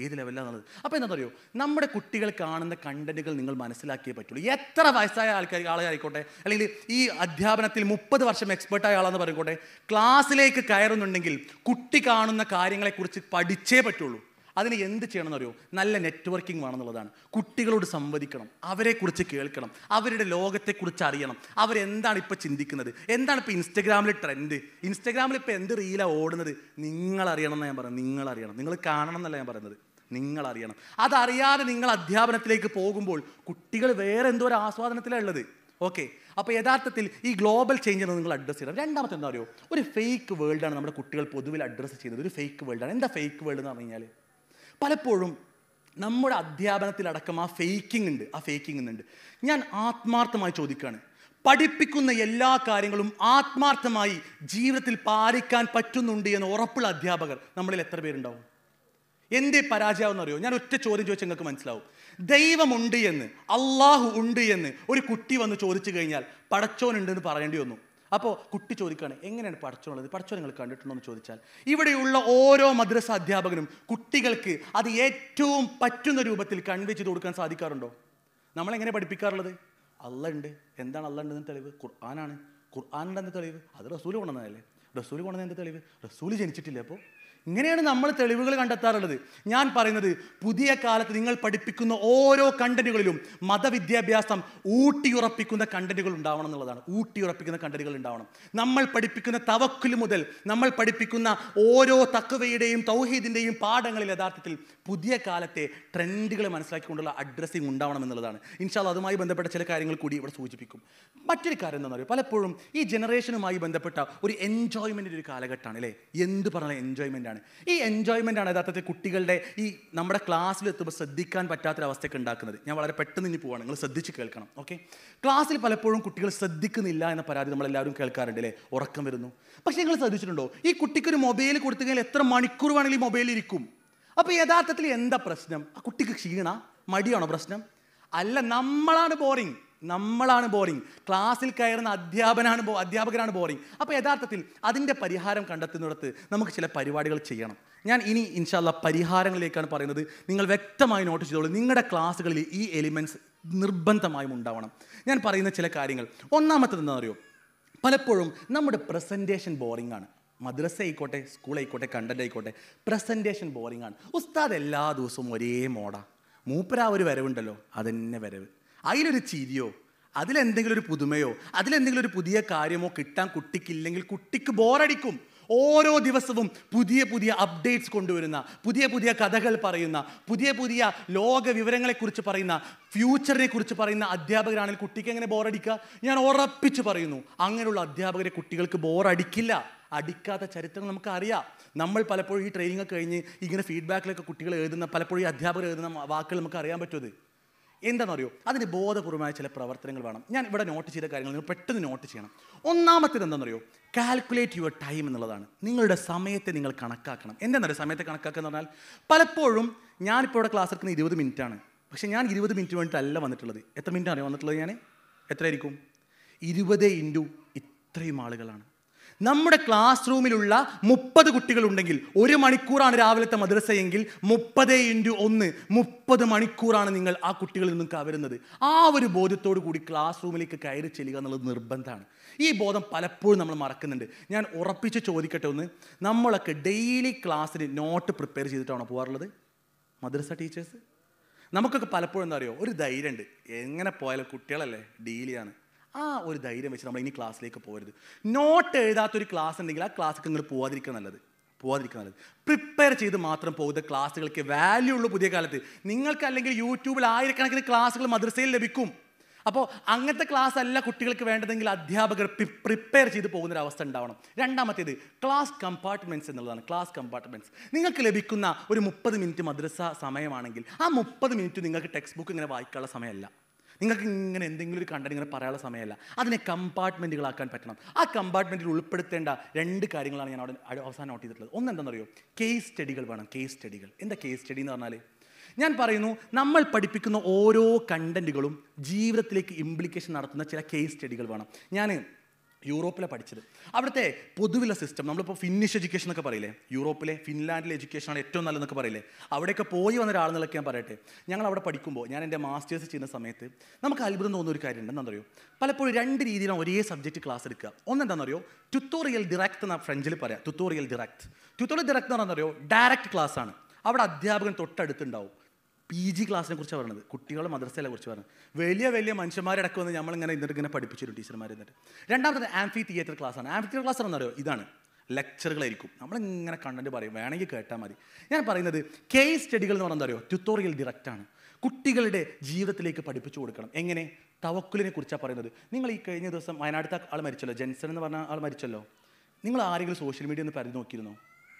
അപ്പോൾ എന്താ പറയുക, നമ്മുടെ കുട്ടികൾ കാണുന്ന കണ്ടന്റുകൾ നിങ്ങൾ മനസ്സിലാക്കിയേ പറ്റുള്ളൂ. എത്ര വയസ്സായ ആളായിക്കോട്ടെ, അല്ലെങ്കിൽ ഈ അധ്യാപനത്തിൽ 30 വർഷം എക്സ്പേർട്ടായ ആളാന്ന് പറയട്ടെ, ക്ലാസ്സിലേക്ക് കയറുന്നുണ്ടെങ്കിൽ കുട്ടി കാണുന്ന കാര്യങ്ങളെക്കുറിച്ച് പഠിച്ചേ പറ്റുള്ളൂ. അതിന് എന്ത് ചെയ്യണമെന്ന് അറിയോ, നല്ല നെറ്റ്വർക്കിംഗ് വേണമെന്നുള്ളതാണ്. കുട്ടികളോട് സംവദിക്കണം, അവരെക്കുറിച്ച് കേൾക്കണം, അവരുടെ ലോകത്തെക്കുറിച്ച് അറിയണം, അവരെന്താണ് ഇപ്പോൾ ചിന്തിക്കുന്നത്, എന്താണ് ഇപ്പോൾ ഇൻസ്റ്റഗ്രാമിൽ ട്രെൻഡ്, ഇൻസ്റ്റഗ്രാമിൽ ഇപ്പോൾ എന്ത് റീലാണ് ഓടുന്നത്, നിങ്ങളറിയണം എന്നാണ് ഞാൻ പറയുന്നത്. നിങ്ങളറിയണം, നിങ്ങൾ കാണണം എന്നല്ല ഞാൻ പറയുന്നത്, നിങ്ങളറിയണം. അതറിയാതെ നിങ്ങൾ അധ്യാപനത്തിലേക്ക് പോകുമ്പോൾ കുട്ടികൾ വേറെ എന്തോ ഒരു ആസ്വാദനത്തിലാണ് ഉള്ളത്. ഓക്കെ, അപ്പോൾ യഥാർത്ഥത്തിൽ ഈ ഗ്ലോബൽ ചേഞ്ച് നിങ്ങൾ അഡ്രസ്സ് ചെയ്യണം. രണ്ടാമത്തെ എന്താ പറയുക, ഒരു ഫേക്ക് വേൾഡാണ് നമ്മുടെ കുട്ടികൾ പൊതുവിൽ അഡ്രസ്സ് ചെയ്യുന്നത്. ഒരു ഫേക്ക് വേൾഡാണ്. എന്താ ഫേക്ക് വേൾഡ് എന്ന് പറഞ്ഞു കഴിഞ്ഞാൽ, പലപ്പോഴും നമ്മുടെ അധ്യാപനത്തിലടക്കം ആ ഫേക്കിംഗ് ഉണ്ട്. ഞാൻ ആത്മാർത്ഥമായി ചോദിക്കുകയാണ്, പഠിപ്പിക്കുന്ന എല്ലാ കാര്യങ്ങളും ആത്മാർത്ഥമായി ജീവിതത്തിൽ പാലിക്കാൻ പറ്റുന്നുണ്ട് എന്ന് ഉറപ്പുള്ള അധ്യാപകർ നമ്മളിൽ എത്ര പേരുണ്ടാവും? എന്തേ പരാജയമാവെന്ന് അറിയോ? ഞാൻ ഒറ്റ ചോദ്യം ചോദിച്ചാൽ നിങ്ങൾക്ക് മനസ്സിലാവും. ദൈവമുണ്ട് എന്ന്, അള്ളാഹു ഉണ്ട് എന്ന് ഒരു കുട്ടി വന്ന് ചോദിച്ചു കഴിഞ്ഞാൽ പടച്ചോനുണ്ട് എന്ന് പറയേണ്ടി വന്നു. അപ്പോൾ കുട്ടി ചോദിക്കുകയാണ്, എങ്ങനെയാണ് പടച്ചോനുള്ളത്, പടച്ചോൻ നിങ്ങൾ കണ്ടിട്ടുണ്ടോ എന്ന് ചോദിച്ചാൽ, ഇവിടെയുള്ള ഓരോ മദ്രസ അധ്യാപകനും കുട്ടികൾക്ക് അത് ഏറ്റവും പറ്റുന്ന രൂപത്തിൽ കൺവേ ചെയ്ത് കൊടുക്കാൻ സാധിക്കാറുണ്ടോ? നമ്മളെങ്ങനെ പഠിപ്പിക്കാറുള്ളത്? അള്ള ഉണ്ട്. എന്താണ് അള്ള ഉണ്ടെന്ന് തെളിവ്? ഖുർആനാണ്. ഖുർആനുണ്ടെന്ന് തെളിവ് അത് റസൂൽ കൊണ്ടുവന്നതല്ലേ? റസൂൽ കൊണ്ടുവന്നതിൻ്റെ തെളിവ് റസൂൽ ജനിച്ചിട്ടില്ല. അപ്പോൾ ഇങ്ങനെയാണ് നമ്മൾ തെളിവുകൾ കണ്ടെത്താറുള്ളത്. ഞാൻ പറയുന്നത്, പുതിയ കാലത്ത് നിങ്ങൾ പഠിപ്പിക്കുന്ന ഓരോ കണ്ടന്റുകളിലും മതവിദ്യാഭ്യാസം ഊട്ടിയുറപ്പിക്കുന്ന കണ്ടന്റുകൾ ഉണ്ടാവണം എന്നുള്ളതാണ്. ഊട്ടിയുറപ്പിക്കുന്ന കണ്ടന്റുകൾ ഉണ്ടാവണം. നമ്മൾ പഠിപ്പിക്കുന്ന തവക്കുൽ മുതൽ നമ്മൾ പഠിപ്പിക്കുന്ന ഓരോ തഖ്വയുടെയും തൗഹീദിൻ്റെയും പാഠങ്ങളിൽ യഥാർത്ഥത്തിൽ പുതിയ കാലത്തെ ട്രെൻഡുകൾ മനസ്സിലാക്കിക്കൊണ്ടുള്ള അഡ്രസ്സിങ് ഉണ്ടാവണം എന്നുള്ളതാണ്. ഇൻഷാ അല്ലാഹ് അതുമായി ബന്ധപ്പെട്ട ചില കാര്യങ്ങൾ കൂടി ഇവിടെ സൂചിപ്പിക്കും. മറ്റൊരു കാര്യം എന്താണെന്ന് പറയുക, പലപ്പോഴും ഈ ജനറേഷനുമായി ബന്ധപ്പെട്ട ഒരു എൻജോയ്മെൻറ്റിൻ്റെ ഒരു കാലഘട്ടമാണ് അല്ലേ? എന്ത് പറഞ്ഞാൽ എൻജോയ്മെൻ്റ് ആണ്. ആണ്. ഈ എൻജോയ്മെൻ്റ് ആണ് യഥാർത്ഥത്തിൽ കുട്ടികളുടെ ഈ നമ്മുടെ ക്ലാസ്സിലെത്തുമ്പോൾ ശ്രദ്ധിക്കാൻ പറ്റാത്തൊരവസ്ഥയൊക്കെ ഉണ്ടാക്കുന്നത്. ഞാൻ വളരെ പെട്ടെന്ന് ഇനി പോവാണ്, നിങ്ങൾ ശ്രദ്ധിച്ച് കേൾക്കണം. ഓക്കെ, ക്ലാസ്സിൽ പലപ്പോഴും കുട്ടികൾ ശ്രദ്ധിക്കുന്നില്ല എന്ന പരാതി നമ്മളെല്ലാവരും കേൾക്കാറുണ്ട് അല്ലേ, ഉറക്കം വരുന്നു. പക്ഷേ നിങ്ങൾ ശ്രദ്ധിച്ചിട്ടുണ്ടോ, ഈ കുട്ടിക്കൊരു മൊബൈൽ കൊടുത്തു കഴിഞ്ഞാൽ എത്ര മണിക്കൂർ വേണമെങ്കിലും ഈ മൊബൈലിൽ ഇരിക്കും. അപ്പോൾ യഥാർത്ഥത്തിൽ എന്താ പ്രശ്നം? ആ കുട്ടിക്ക് ക്ഷീണ, മടിയാണോ പ്രശ്നം? അല്ല, നമ്മളാണ് ബോറിങ്. ക്ലാസ്സിൽ കയറുന്ന അധ്യാപകരാണ് ബോറിങ്. അപ്പോൾ യഥാർത്ഥത്തിൽ അതിൻ്റെ പരിഹാരം കണ്ടെത്തുന്നിടത്ത് നമുക്ക് ചില പരിപാടികൾ ചെയ്യണം. ഞാൻ ഇനി ഇൻഷാ അല്ലാഹ് പരിഹാരങ്ങളിലേക്കാണ് പറയുന്നത്. നിങ്ങൾ വ്യക്തമായി നോട്ട് ചെയ്തോളൂ. നിങ്ങളുടെ ക്ലാസ്സുകളിൽ ഈ എലിമെൻറ്റ്സ് നിർബന്ധമായും ഉണ്ടാവണം. ഞാൻ പറയുന്ന ചില കാര്യങ്ങൾ. ഒന്നാമത്തേത് എന്താ അറിയോ, പലപ്പോഴും നമ്മുടെ പ്രസൻറ്റേഷൻ ബോറിംഗ് ആണ്. മദ്രസ ആയിക്കോട്ടെ, സ്കൂൾ ആയിക്കോട്ടെ, കണ്ടന്റ് ആയിക്കോട്ടെ, പ്രസൻറ്റേഷൻ ബോറിംഗ് ആണ്. ഉസ്താദ് എല്ലാ ദിവസവും ഒരേ മോഡാ. മൂപ്പര ഒരു വരവുണ്ടല്ലോ, അതന്നെ വരവ്. അതിലൊരു ചിരിയോ, അതിലെന്തെങ്കിലും ഒരു പുതുമയോ, അതിലെന്തെങ്കിലും ഒരു പുതിയ കാര്യമോ കിട്ടാൻ കുട്ടിക്കില്ലെങ്കിൽ കുട്ടിക്ക് ബോറടിക്കും. ഓരോ ദിവസവും പുതിയ പുതിയ അപ്ഡേറ്റ്സ് കൊണ്ടുവരുന്ന, പുതിയ പുതിയ കഥകൾ പറയുന്ന, പുതിയ പുതിയ ലോക വിവരങ്ങളെക്കുറിച്ച് പറയുന്ന, ഫ്യൂച്ചറിനെ കുറിച്ച് പറയുന്ന അധ്യാപകരാണെങ്കിൽ കുട്ടിക്ക് എങ്ങനെ ബോറടിക്കുക? ഞാൻ ഉറപ്പിച്ച് പറയുന്നു, അങ്ങനെയുള്ള അധ്യാപകരെ കുട്ടികൾക്ക് ബോറടിക്കില്ല. അടിക്കാത്ത ചരിത്രം നമുക്കറിയാം. നമ്മൾ പലപ്പോഴും ഈ ട്രെയിനിങ് കഴിഞ്ഞ് ഇങ്ങനെ ഫീഡ്ബാക്കിലൊക്കെ കുട്ടികൾ എഴുതുന്ന, പലപ്പോഴും ഈ അധ്യാപകർ എഴുതുന്ന വാക്കുകൾ നമുക്ക് അറിയാൻ പറ്റുമത് എന്താണെന്നറിയോ? അതിന് ബോധപൂർവമായ ചില പ്രവർത്തനങ്ങൾ വേണം. ഞാൻ ഇവിടെ നോട്ട് ചെയ്ത കാര്യങ്ങൾ നിങ്ങൾ പെട്ടെന്ന് നോട്ട് ചെയ്യണം. ഒന്നാമത്തേത് എന്താണെന്നറിയോ, കാൽക്കുലേറ്റ് യുവർ ടൈം എന്നുള്ളതാണ്. നിങ്ങളുടെ സമയത്തെ നിങ്ങൾ കണക്കാക്കണം. എന്താണെന്നറിയോ സമയത്തെ കണക്കാക്കുക എന്ന് പറഞ്ഞാൽ, പലപ്പോഴും ഞാനിപ്പോൾ ഇവിടെ ക്ലാസ് എടുക്കുന്നത് 20 മിനിറ്റാണ്. പക്ഷേ ഞാൻ 20 മിനിറ്റ് വേണ്ടിയിട്ടല്ല വന്നിട്ടുള്ളത്. എത്ര മിനിറ്റ് അറിയാം വന്നിട്ടുള്ളത്? ഞാൻ എത്രയായിരിക്കും? 20 ഇൻറ്റു ഇത്രയും ആളുകളാണ്. നമ്മുടെ ക്ലാസ് റൂമിലുള്ള 30 കുട്ടികളുണ്ടെങ്കിൽ 1 മണിക്കൂറാണ് രാവിലത്തെ മദ്രസയെങ്കിൽ 30 ഇൻറ്റു 1 30 മണിക്കൂറാണ് നിങ്ങൾ ആ കുട്ടികളിൽ നിന്നും കവരുന്നത്. ആ ഒരു ബോധ്യത്തോടു കൂടി ക്ലാസ് റൂമിലേക്ക് കയറി ചെല്ലുക എന്നുള്ളത് നിർബന്ധമാണ്. ഈ ബോധം പലപ്പോഴും നമ്മൾ മറക്കുന്നുണ്ട്. ഞാൻ ഉറപ്പിച്ച് ചോദിക്കട്ടെ ഒന്ന്, നമ്മളൊക്കെ ഡെയിലി ക്ലാസ്സിന് നോട്ട് പ്രിപ്പയർ ചെയ്തിട്ടാണോ പോകാറുള്ളത്? മദ്രസ ടീച്ചേഴ്സ് നമുക്കൊക്കെ പലപ്പോഴും എന്താ അറിയോ, ഒരു ധൈര്യമുണ്ട്, എങ്ങനെ പോയാലും കുട്ടികളല്ലേ, ഡീലിയാണ്. ആ ഒരു ധൈര്യം വെച്ച് നമ്മൾ ഇനി ക്ലാസ്സിലേക്ക് പോകരുത്. നോട്ട് എഴുതാത്തൊരു ക്ലാസ് ഉണ്ടെങ്കിൽ ആ ക്ലാസ്സിലേക്ക് നിങ്ങൾ പോകാതിരിക്കുക നല്ലത്. പ്രിപ്പയർ ചെയ്ത് മാത്രം പോകുന്ന ക്ലാസ്സുകൾക്ക് വാല്യൂ ഉള്ളൂ പുതിയ കാലത്ത്. നിങ്ങൾക്ക് അല്ലെങ്കിൽ യൂട്യൂബിൽ ആയിരക്കണക്കിന് ക്ലാസ്സുകൾ മദ്രസയിൽ ലഭിക്കും. അപ്പോൾ അങ്ങനത്തെ ക്ലാസ് അല്ല കുട്ടികൾക്ക് വേണ്ടതെങ്കിൽ അധ്യാപകർ പ്രിപ്പയർ ചെയ്ത് പോകുന്നൊരവസ്ഥ ഉണ്ടാവണം. രണ്ടാമത്തേത് ക്ലാസ് കമ്പാർട്ട്മെൻറ്റ്സ് എന്നുള്ളതാണ്. ക്ലാസ് കമ്പാർട്ട്മെൻറ്റ്സ് നിങ്ങൾക്ക് ലഭിക്കുന്ന ഒരു 30 മിനിറ്റ് മദ്രസ സമയമാണെങ്കിൽ ആ 30 മിനിറ്റ് നിങ്ങൾക്ക് ടെക്സ്റ്റ് ബുക്ക് ഇങ്ങനെ വായിക്കാനുള്ള സമയമല്ല. നിങ്ങൾക്ക് ഇങ്ങനെ എന്തെങ്കിലും ഒരു കണ്ടന്റ് ഇങ്ങനെ പറയാനുള്ള സമയമല്ല. അതിനെ കമ്പാർട്ട്മെൻറ്റുകളാക്കാൻ പറ്റണം. ആ കമ്പാർട്ട്മെൻറ്റിൽ ഉൾപ്പെടുത്തേണ്ട 2 കാര്യങ്ങളാണ് ഞാൻ അവിടെ അവസാനം നോട്ട് ചെയ്തിട്ടുള്ളത്. ഒന്ന് എന്താണെന്നറിയോ, കേസ് സ്റ്റഡികൾ വേണം. കേസ് സ്റ്റഡികൾ എന്താ കേസ് സ്റ്റഡി എന്ന് പറഞ്ഞാൽ? ഞാൻ പറയുന്നു, നമ്മൾ പഠിപ്പിക്കുന്ന ഓരോ കണ്ടന്റുകളും ജീവിതത്തിലേക്ക് ഇംപ്ലിക്കേഷൻ നടത്തുന്ന ചില കേസ് സ്റ്റഡികൾ വേണം. ഞാൻ യൂറോപ്പിലെ പഠിച്ചത്. അവിടുത്തെ പൊതുവിലെ സിസ്റ്റം, നമ്മളിപ്പോൾ ഫിന്നിഷ് എഡ്യൂക്കേഷൻ എന്നൊക്കെ പറയില്ലേ, യൂറോപ്പിലെ ഫിൻലാൻഡിലെ എഡ്യൂക്കേഷനാണ് ഏറ്റവും നല്ലതെന്നൊക്കെ പറയില്ലേ, അവിടെയൊക്കെ പോയി വന്ന ഒരാളെന്നൊക്കെ ഞാൻ പറയട്ടെ. ഞങ്ങൾ അവിടെ പഠിക്കുമ്പോൾ, ഞാൻ എൻ്റെ മാസ്റ്റേഴ്സ് ചെയ്യുന്ന സമയത്ത് നമുക്ക് അത്ഭുതം തോന്നുന്ന ഒരു കാര്യമുണ്ട്. എന്താണെന്നറിയോ, പലപ്പോഴും 2 രീതിയിലാണ് ഒരേ സബ്ജക്റ്റ് ക്ലാസ് എടുക്കുക. ഒന്നെന്താണെന്നറിയോ, ട്യൂട്ടോറിയൽ ഡിറക്റ്റ് എന്ന ഫ്രഞ്ചിൽ പറയാം. ട്യൂട്ടോറിയൽ ഡിറക്റ്റ് എന്ന് പറഞ്ഞറിയോ, ഡയറക്റ്റ് ക്ലാസ് ആണ്. അവിടെ അധ്യാപകൻ തൊട്ടടുത്തുണ്ടാവും. PG ക്ലാസ്സിനെ കുറിച്ചാണ് പറയുന്നത്, കുട്ടികളുടെ മദ്രസയെ കുറിച്ച് പറയുന്നത്. വലിയ മനുഷ്യന്മാരടക്കം വന്ന് നമ്മളിങ്ങനെ ഇങ്ങനെ പഠിപ്പിച്ചു ടീച്ചർമാർ എന്നിട്ട്. രണ്ടാമത്തെ ആംഫി തിയേറ്റർ ക്ലാസ്സാണ്. ആംഫി തിയേറ്റർ ക്ലാസ് എന്നറിയോ, ഇതാണ് ലെക്ചറുകളായിരിക്കും. നമ്മളിങ്ങനെ കണ്ടന്റ് പറയും, വേണമെങ്കിൽ കേട്ടാൽ മതി. ഞാൻ പറയുന്നത് കേസ് സ്റ്റഡികൾ എന്ന് പറഞ്ഞാൽ അറിയോ, ട്യൂട്ടോറിയൽ ഡിറക്റ്റ് ആണ്. കുട്ടികളുടെ ജീവിതത്തിലേക്ക് പഠിപ്പിച്ചു കൊടുക്കണം. എങ്ങനെ? തവക്കുലിനെ കുറിച്ചാണ് പറയുന്നത്. നിങ്ങൾ ഈ കഴിഞ്ഞ ദിവസം വയനാട്ടിലത്തെ ആൾ മരിച്ചല്ലോ, ജെൻസൺ എന്ന് പറഞ്ഞ ആൾ മരിച്ചല്ലോ. നിങ്ങൾ ആരെങ്കിലും സോഷ്യൽ മീഡിയ ഒന്ന് പരിധി നോക്കിയിരുന്നോ?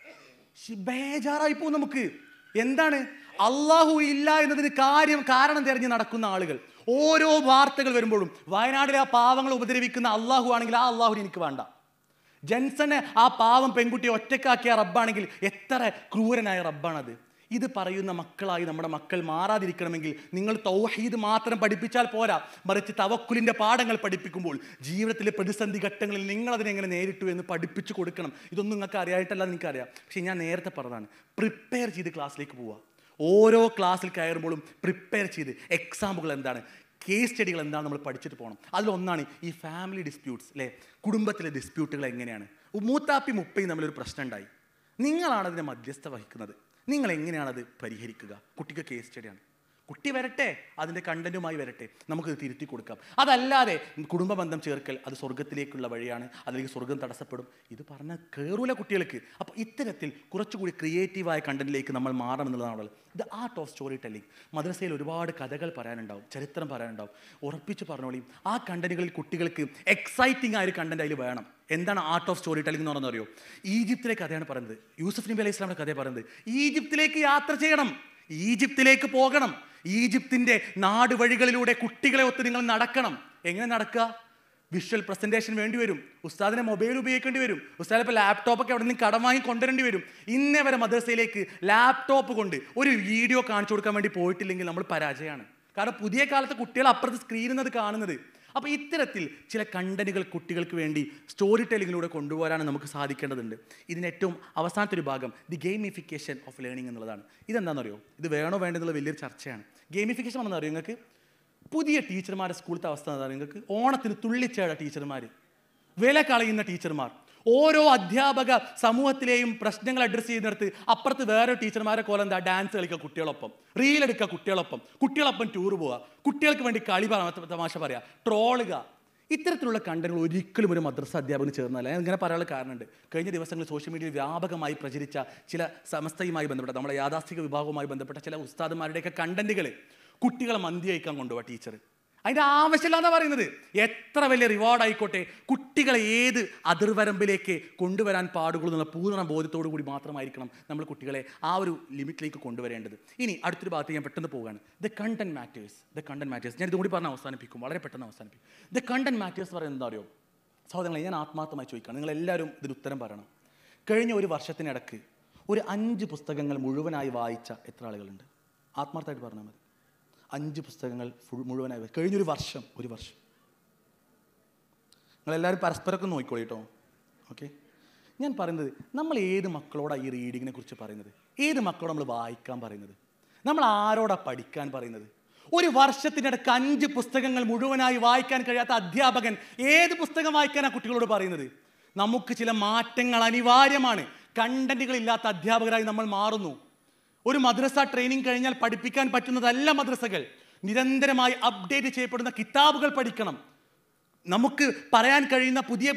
ബേജാറായിപ്പോ നമുക്ക്. എന്താണ്? അള്ളാഹു ഇല്ല എന്നതിന് കാരണം തിരഞ്ഞ് നടക്കുന്ന ആളുകൾ. ഓരോ വാർത്തകൾ വരുമ്പോഴും വയനാട്ടിലെ ആ പാവങ്ങൾ ഉപദ്രവിക്കുന്ന അള്ളാഹു ആണെങ്കിൽ ആ അള്ളാഹുവിന് എനിക്ക് വേണ്ട. ജെൻസനെ ആ പാവം പെൺകുട്ടിയെ ഒറ്റക്കാക്കിയ റബ്ബാണെങ്കിൽ എത്ര ക്രൂരനായ റബ്ബാണത്. ഇത് പറയുന്ന മക്കളായി നമ്മുടെ മക്കൾ മാറാതിരിക്കണമെങ്കിൽ നിങ്ങൾ തൗഹീദ് മാത്രം പഠിപ്പിച്ചാൽ പോരാ, മറിച്ച് തവക്കുലിൻ്റെ പാഠങ്ങൾ പഠിപ്പിക്കുമ്പോൾ ജീവിതത്തിലെ പ്രതിസന്ധി ഘട്ടങ്ങളിൽ നിങ്ങളതിനെങ്ങനെ നേരിട്ടു എന്ന് പഠിപ്പിച്ചു കൊടുക്കണം. ഇതൊന്നും നിങ്ങൾക്ക് അറിയായിട്ടല്ല, എനിക്കറിയാം. പക്ഷേ ഞാൻ നേരത്തെ പറഞ്ഞതാണ്, പ്രിപ്പയർ ചെയ്ത് ക്ലാസ്സിലേക്ക് പോവുക. ഓരോ ക്ലാസ്സിൽ കയറുമ്പോഴും പ്രിപ്പയർ ചെയ്ത് എക്സാമ്പുകൾ എന്താണ്, കേസ് സ്റ്റഡികൾ എന്താണ് നമ്മൾ പഠിച്ചിട്ട് പോകണം. അതിലൊന്നാണ് ഈ ഫാമിലി ഡിസ്പ്യൂട്ട്സ് അല്ലേ, കുടുംബത്തിലെ ഡിസ്പ്യൂട്ടുകൾ എങ്ങനെയാണ്. മൂത്താപ്പി മുപ്പയും തമ്മിലൊരു പ്രശ്നം ഉണ്ടായി, നിങ്ങളാണ് അതിനെ മധ്യസ്ഥ വഹിക്കുന്നത്. നിങ്ങൾ എങ്ങനെയാണത് പരിഹരിക്കുക? കുട്ടിക്ക് കേസ് സ്റ്റഡിയാണ്. കുട്ടി വരട്ടെ, അതിൻ്റെ കണ്ടന്റുമായി വരട്ടെ, നമുക്കത് തിരുത്തി കൊടുക്കാം. അതല്ലാതെ കുടുംബ ബന്ധം ചേർക്കൽ അത് സ്വർഗത്തിലേക്കുള്ള വഴിയാണ്, അതിലേക്ക് സ്വർഗം തടസ്സപ്പെടും, ഇത് പറഞ്ഞാൽ കയറൂല കുട്ടികൾക്ക്. അപ്പോൾ ഇത്തരത്തിൽ കുറച്ചുകൂടി ക്രിയേറ്റീവായ കണ്ടന്റിലേക്ക് നമ്മൾ മാറണം എന്നുള്ളതാണുള്ളത്. The art of storytelling. മദ്രസയിൽ ഒരുപാട് കഥകൾ പറയാനുണ്ടാവും, ചരിത്രം പറയാനുണ്ടാവും. ഉറപ്പിച്ച് പറഞ്ഞോളിയും ആ കണ്ടന്റുകളിൽ കുട്ടികൾക്ക് എക്സൈറ്റിംഗ് ആയൊരു കണ്ടന്റ് അതിൽ വേണം. എന്താണ് ആർട്ട് ഓഫ് സ്റ്റോറി ടെല്ലിംഗ് എന്ന് പറഞ്ഞാൽ അറിയോ? ഈജിപ്തിലെ കഥയാണ് പറയുന്നത്. യൂസുഫ് നബി അലൈഹി ഇസ്ലാമിൻ്റെ കഥയാണ് പറയുന്നത്. ഈജിപ്തിലേക്ക് യാത്ര ചെയ്യണം, ഈജിപ്തിലേക്ക് പോകണം, ഈജിപ്തിൻ്റെ നാട് വഴികളിലൂടെ കുട്ടികളെ ഒത്ത് നിങ്ങൾ നടക്കണം. എങ്ങനെ നടക്കുക? വിഷ്വൽ പ്രസൻറ്റേഷൻ വേണ്ടി വരും, ഉസ്താദിനെ മൊബൈൽ ഉപയോഗിക്കേണ്ടി വരും, ഉസ്താദ് ഇപ്പോൾ ലാപ്ടോപ്പൊക്കെ അവിടെ നിന്ന് കടം വാങ്ങി കൊണ്ടുവരേണ്ടി വരും. ഇന്നേ വരെ മദ്രസയിലേക്ക് ലാപ്ടോപ്പ് കൊണ്ട് ഒരു വീഡിയോ കാണിച്ചു കൊടുക്കാൻ വേണ്ടി പോയിട്ടില്ലെങ്കിൽ നമ്മൾ പരാജയമാണ്. കാരണം പുതിയ കാലത്തെ കുട്ടികൾ അപ്പുറത്ത് സ്ക്രീനിൽ അത് കാണുന്നത്. അപ്പോൾ ഇത്തരത്തിൽ ചില കണ്ടന്റുകൾ കുട്ടികൾക്ക് വേണ്ടി സ്റ്റോറി ടെല്ലിങ്ങിലൂടെ കൊണ്ടുപോകാനാണ് നമുക്ക് സാധിക്കേണ്ടതുണ്ട്. ഇതിൻ്റെ ഏറ്റവും അവസാനത്തെ ഒരു ഭാഗം ദി ഗെയിമിഫിക്കേഷൻ ഓഫ് ലേണിംഗ് എന്നുള്ളതാണ്. ഇതെന്താണെന്നറിയോ? ഇത് വേണോ വേണ്ടെന്നുള്ള വലിയൊരു ചർച്ചയാണ്. ഗെയിമിഫിക്കേഷൻ ആണെന്ന് അറിയോ നിങ്ങൾക്ക്? പുതിയ ടീച്ചർമാരെ സ്കൂളത്തെ അവസ്ഥ എന്താണ് നിങ്ങൾക്ക്? ഓണത്തിന് തുള്ളിച്ചേട ടീച്ചർമാർ, വില കളയുന്ന ടീച്ചർമാർ, ഓരോ അധ്യാപക സമൂഹത്തിലെയും പ്രശ്നങ്ങൾ അഡ്രസ്സ് ചെയ്യുന്നിടത്ത് അപ്പുറത്ത് വേറെ ടീച്ചർമാരെ പോലെ എന്താ ഡാൻസ് കളിക്കുക കുട്ടികളൊപ്പം, റീലെടുക്കുക കുട്ടികളൊപ്പം ടൂർ പോവുക, കുട്ടികൾക്ക് വേണ്ടി കളി തമാശ പറയുക, ട്രോളുക. ഇത്തരത്തിലുള്ള കണ്ടന്റുകൾ ഒരിക്കലും ഒരു മദ്രസ അധ്യാപകന് ചേർന്നല്ല. ഞാൻ ഇങ്ങനെ പറയാനുള്ള കാരണമുണ്ട്. കഴിഞ്ഞ ദിവസങ്ങളിൽ സോഷ്യൽ മീഡിയയിൽ വ്യാപകമായി പ്രചരിച്ച ചില സമസ്തയുമായി ബന്ധപ്പെട്ട നമ്മുടെ യാഥാസ്ഥിക വിഭാഗവുമായി ബന്ധപ്പെട്ട ചില ഉസ്താദുമാരുടെയൊക്കെ കണ്ടന്റുകൾ, കുട്ടികളെ മന്തി കഴിക്കാൻ കൊണ്ടുപോകുക ടീച്ചർ, അതിൻ്റെ ആവശ്യമില്ലാന്നാണ് പറയുന്നത്. എത്ര വലിയ റിവാർഡ് ആയിക്കോട്ടെ, കുട്ടികളെ ഏത് അതിർവരമ്പിലേക്ക് കൊണ്ടുവരാൻ പാടുള്ളൂ എന്നുള്ള പൂർണ്ണ ബോധ്യത്തോടു കൂടി മാത്രമായിരിക്കണം നമ്മൾ കുട്ടികളെ ആ ഒരു ലിമിറ്റിലേക്ക് കൊണ്ടുവരേണ്ടത്. ഇനി അടുത്തൊരു ഭാഗത്ത് ഞാൻ പെട്ടെന്ന് പോവുകയാണ്. The content matters. ഞാൻ ഇതുകൂടി പറഞ്ഞ് അവസാനിപ്പിക്കും, വളരെ പെട്ടെന്ന് അവസാനിപ്പിക്കും. ദ കണ്ടന്റ് മാറ്റേഴ്സ് പറയുന്നത് എന്താ അറിയോ സഹോദരങ്ങളെ? ഞാൻ ആത്മാർത്ഥമായി ചോദിക്കുകയാണ്, നിങ്ങളെല്ലാവരും ഇതിന് ഉത്തരം പറയണം. കഴിഞ്ഞ ഒരു വർഷത്തിനിടക്ക് ഒരു 5 പുസ്തകങ്ങൾ മുഴുവനായി വായിച്ച എത്ര ആളുകളുണ്ട്? ആത്മാർത്ഥമായിട്ട് പറഞ്ഞാൽ മതി. 5 പുസ്തകങ്ങൾ മുഴുവനായി കഴിഞ്ഞൊരു വർഷം. നിങ്ങളെല്ലാവരും പരസ്പരമൊക്കെ നോക്കിക്കോളൂ കേട്ടോ. ഓക്കെ, ഞാൻ പറയുന്നത് നമ്മൾ ഏത് മക്കളോടാണ് ഈ റീഡിങ്ങിനെ കുറിച്ച് പറയുന്നത്? ഏത് മക്കളോട് നമ്മൾ വായിക്കാൻ പറയുന്നത്? നമ്മൾ ആരോടാണ് പഠിക്കാൻ പറയുന്നത്? ഒരു വർഷത്തിനിടയ്ക്ക് 5 പുസ്തകങ്ങൾ മുഴുവനായി വായിക്കാൻ കഴിയാത്ത അധ്യാപകൻ ഏത് പുസ്തകം വായിക്കാനാണ് കുട്ടികളോട് പറയുന്നത്? നമുക്ക് ചില മാറ്റങ്ങൾ അനിവാര്യമാണ്. കണ്ടന്റുകളില്ലാത്ത അധ്യാപകരായി നമ്മൾ മാറുന്നു. ഒരു മദ്രസ ട്രെയിനിങ് കഴിഞ്ഞാൽ പഠിപ്പിക്കാൻ പറ്റുന്നതല്ല മദ്രസകൾ. നിരന്തരമായി അപ്ഡേറ്റ് ചെയ്യപ്പെടുന്ന കിതാബുകൾ പഠിക്കണം. നമുക്ക് പറയാൻ കഴിയുന്ന പുതിയ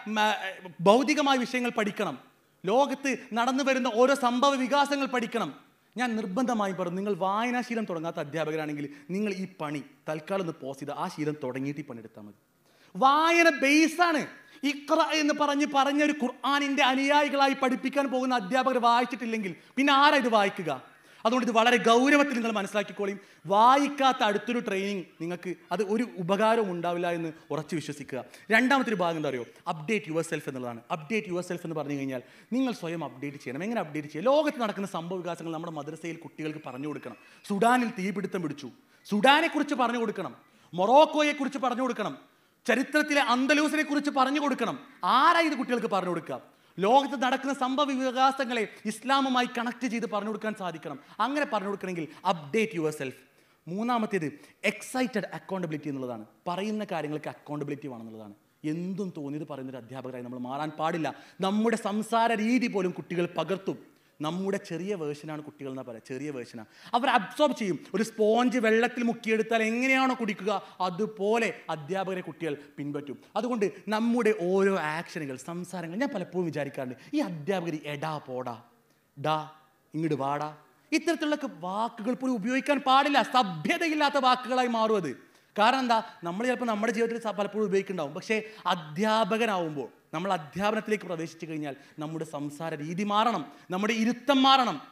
ഭൗതികമായ വിഷയങ്ങൾ പഠിക്കണം. ലോകത്ത് നടന്നു വരുന്ന ഓരോ സംഭവ വികാസങ്ങൾ പഠിക്കണം. ഞാൻ നിർബന്ധമായും പറഞ്ഞു, നിങ്ങൾ വായനാശീലം തുടങ്ങാത്ത അധ്യാപകരാണെങ്കിൽ നിങ്ങൾ ഈ പണി തൽക്കാലം ഒന്ന് പോസ് ചെയ്ത് ആ ശീലം തുടങ്ങിയിട്ട് ഈ പണിയെടുത്താൽ മതി. വായന ബേസാണ്. ഇഖ്റ എന്ന് പറഞ്ഞൊരു ഖുർആനിൻ്റെ അനുയായികളായി പഠിപ്പിക്കാൻ പോകുന്ന അധ്യാപകർ വായിച്ചിട്ടില്ലെങ്കിൽ പിന്നെ ആരാ ഇത് വായിക്കുക? അതുകൊണ്ട് ഇത് വളരെ ഗൗരവത്തിൽ നിങ്ങൾ മനസ്സിലാക്കിക്കോളിയും. വായിക്കാത്ത അടുത്തൊരു ട്രെയിനിങ് നിങ്ങൾക്ക് അത് ഒരു ഉപകാരവും ഉണ്ടാവില്ല എന്ന് ഉറച്ചു വിശ്വസിക്കുക. രണ്ടാമത്തെ ഒരു ഭാഗം എന്താ അറിയോ? അപ്ഡേറ്റ് യുവർ സെൽഫ് എന്നുള്ളതാണ്. അപ്ഡേറ്റ് യുവർ സെൽഫ് എന്ന് പറഞ്ഞു കഴിഞ്ഞാൽ നിങ്ങൾ സ്വയം അപ്ഡേറ്റ് ചെയ്യണം. എങ്ങനെ അപ്ഡേറ്റ് ചെയ്യുക? ലോകത്ത് നടക്കുന്ന സംഭവ വികാസങ്ങൾ നമ്മുടെ മദ്രസയിൽ കുട്ടികൾക്ക് പറഞ്ഞു കൊടുക്കണം. സുഡാനിൽ തീപിടുത്തം പിടിച്ചു, സുഡാനെക്കുറിച്ച് പറഞ്ഞു കൊടുക്കണം. മൊറോക്കോയെക്കുറിച്ച് പറഞ്ഞു കൊടുക്കണം. ചരിത്രത്തിലെ അന്തലൂസിനെ കുറിച്ച് പറഞ്ഞു കൊടുക്കണം. ആരാ ഇത് കുട്ടികൾക്ക് പറഞ്ഞു കൊടുക്കുക? ലോകത്ത് നടക്കുന്ന സംഭവ വികാസങ്ങളെ ഇസ്ലാമുമായി കണക്ട് ചെയ്ത് പറഞ്ഞു കൊടുക്കാൻ സാധിക്കണം. അങ്ങനെ പറഞ്ഞു കൊടുക്കണമെങ്കിൽ അപ്ഡേറ്റ് യുവർ സെൽഫ്. മൂന്നാമത്തേത് എക്സൈറ്റഡ് അക്കൗണ്ടബിലിറ്റി എന്നുള്ളതാണ്. പറയുന്ന കാര്യങ്ങൾക്ക് അക്കൗണ്ടബിലിറ്റി വേണമെന്നുള്ളതാണ്. എന്തും തോന്നിയത് പറയുന്നൊരു അധ്യാപകരായി നമ്മൾ മാറാൻ പാടില്ല. നമ്മുടെ സംസാര രീതി പോലും കുട്ടികൾ പകർത്തും. നമ്മുടെ ചെറിയ വേർഷനാണ് കുട്ടികൾ എന്നാ പറയുക. ചെറിയ വേർഷനാണ്. അവർ അബ്സോർബ് ചെയ്യും. ഒരു സ്പോഞ്ച് വെള്ളത്തിൽ മുക്കിയെടുത്താൽ എങ്ങനെയാണോ കുടിക്കുക അതുപോലെ അധ്യാപകരെ കുട്ടികൾ പിൻപറ്റും. അതുകൊണ്ട് നമ്മുടെ ഓരോ ആക്ഷനുകൾ, സംസാരങ്ങൾ, ഞാൻ പലപ്പോഴും വിചാരിക്കാറുണ്ട്, ഈ അധ്യാപകർ എടാ പോടാ, ഡാ ഇങ്ങോട്ട് വാടാ, ഇത്തരത്തിലുള്ള വാക്കുകൾ പോലും ഉപയോഗിക്കാൻ പാടില്ല. സഭ്യതയില്ലാത്ത വാക്കുകളായി മാറും അത്. കാരണം എന്താ? നമ്മൾ ചിലപ്പോൾ നമ്മുടെ ജീവിതത്തിൽ പലപ്പോഴും ഉപയോഗിക്കുന്നുണ്ടാവും. പക്ഷേ അധ്യാപകനാവുമ്പോൾ, നമ്മൾ അധ്യാപനത്തിലേക്ക് പ്രവേശിച്ചു കഴിഞ്ഞാൽ നമ്മുടെ സംസാര രീതി മാറണം, നമ്മുടെ ഇരുത്തം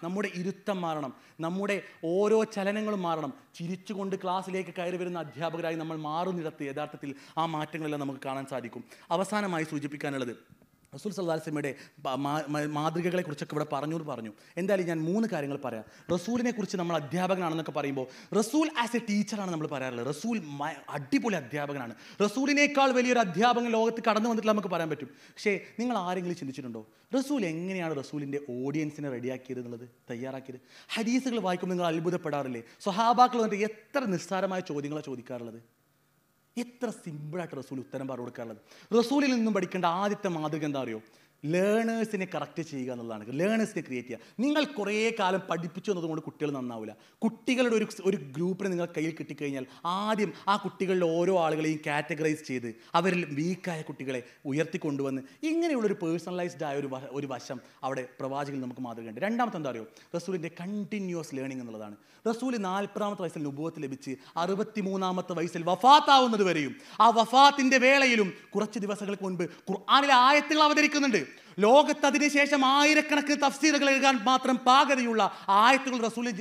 മാറണം, നമ്മുടെ ഓരോ ചലനങ്ങളും മാറണം. ചിരിച്ചുകൊണ്ട് ക്ലാസ്സിലേക്ക് കയറി വരുന്ന അധ്യാപകരായി നമ്മൾ മാറുന്നിടത്ത് യഥാർത്ഥത്തിൽ ആ മാറ്റങ്ങളെല്ലാം നമുക്ക് കാണാൻ സാധിക്കും. അവസാനമായി സൂചിപ്പിക്കാനുള്ളത് റസൂൽ സല്ലല്ലാഹു അലൈഹി വസല്ലമയുടെ മാതൃകകളെ കുറിച്ചൊക്കെ ഇവിടെ പറഞ്ഞു. എന്തായാലും ഞാൻ 3 കാര്യങ്ങൾ പറയാം. റസൂലിനെ കുറിച്ച് നമ്മൾ അധ്യാപകനാണെന്നൊക്കെ പറയുമ്പോൾ റസൂൽ ആസ് എ ടീച്ചറാണ് നമ്മൾ പറയാറുള്ളത്. റസൂൽ അടിപൊളി അധ്യാപകനാണ്. റസൂലിനേക്കാൾ വലിയൊരു അധ്യാപകൻ ലോകത്ത് കടന്നു വന്നിട്ട് നമുക്ക് പറയാൻ പറ്റും. പക്ഷേ നിങ്ങൾ ആരെങ്കിലും ചിന്തിച്ചിട്ടുണ്ടോ റസൂൽ എങ്ങനെയാണ് റസൂലിൻ്റെ ഓഡിയൻസിനെ റെഡിയാക്കിയത് എന്നുള്ളത്, തയ്യാറാക്കിയത്? ഹദീസുകൾ വായിക്കുമ്പോൾ നിങ്ങൾ അത്ഭുതപ്പെടാറില്ലേ? സ്വഹാബാക്കൾ വന്നിട്ട് എത്ര നിസ്സാരമായ ചോദ്യങ്ങളാണ് ചോദിക്കാറുള്ളത്. എത്ര സിമ്പിളായിട്ട് റസൂൽ ഉത്തരം പറഞ്ഞു കൊടുക്കാറുള്ളത്. റസൂലിൽ നിന്നും പഠിക്കേണ്ട ആദ്യത്തെ മാതൃക എന്താ അറിയോ? ലേണേഴ്സിനെ കറക്റ്റ് ചെയ്യുക എന്നുള്ളതാണ്. ലേണേഴ്സിനെ ക്രിയേറ്റ് ചെയ്യുക. നിങ്ങൾ കുറേ കാലം പഠിപ്പിച്ചു എന്നതുകൊണ്ട് കുട്ടികൾ നന്നാവില്ല. കുട്ടികളുടെ ഒരു ഗ്രൂപ്പിനെ നിങ്ങൾ കയ്യിൽ കിട്ടിക്കഴിഞ്ഞാൽ ആദ്യം ആ കുട്ടികളിലെ ഓരോ ആളുകളെയും കാറ്റഗറൈസ് ചെയ്ത് അവരിൽ വീക്കായ കുട്ടികളെ ഉയർത്തിക്കൊണ്ടുവന്ന് ഇങ്ങനെയുള്ളൊരു പേഴ്സണലൈസ്ഡ് ആയ ഒരു വശം അവിടെ പ്രവാചകൻ നമുക്ക് മാതൃകയുണ്ട്. രണ്ടാമത്തെ എന്താ അറിയോ? റസൂലിൻ്റെ കണ്ടിന്യൂസ് ലേണിംഗ് എന്നുള്ളതാണ്. റസൂൽ 40-ാമത്തെ വയസ്സിൽ നുബുവത്ത് ലഭിച്ച് 63-ാമത്തെ വയസ്സിൽ വഫാത്താവുന്നത് വരെയും ആ വഫാത്തിൻ്റെ വേളയിലും കുറച്ച് ദിവസങ്ങൾക്ക് മുൻപ് ഖുർആനിലെ ആയത്തുകൾ അവതരിക്കുന്നുണ്ട്. ലോകത്ത് അതിനുശേഷം ആയിരക്കണക്കിന് തഫ്സീറുകൾ എഴുതാൻ മാത്രം പാകതയുള്ള ആയത്തുകൾ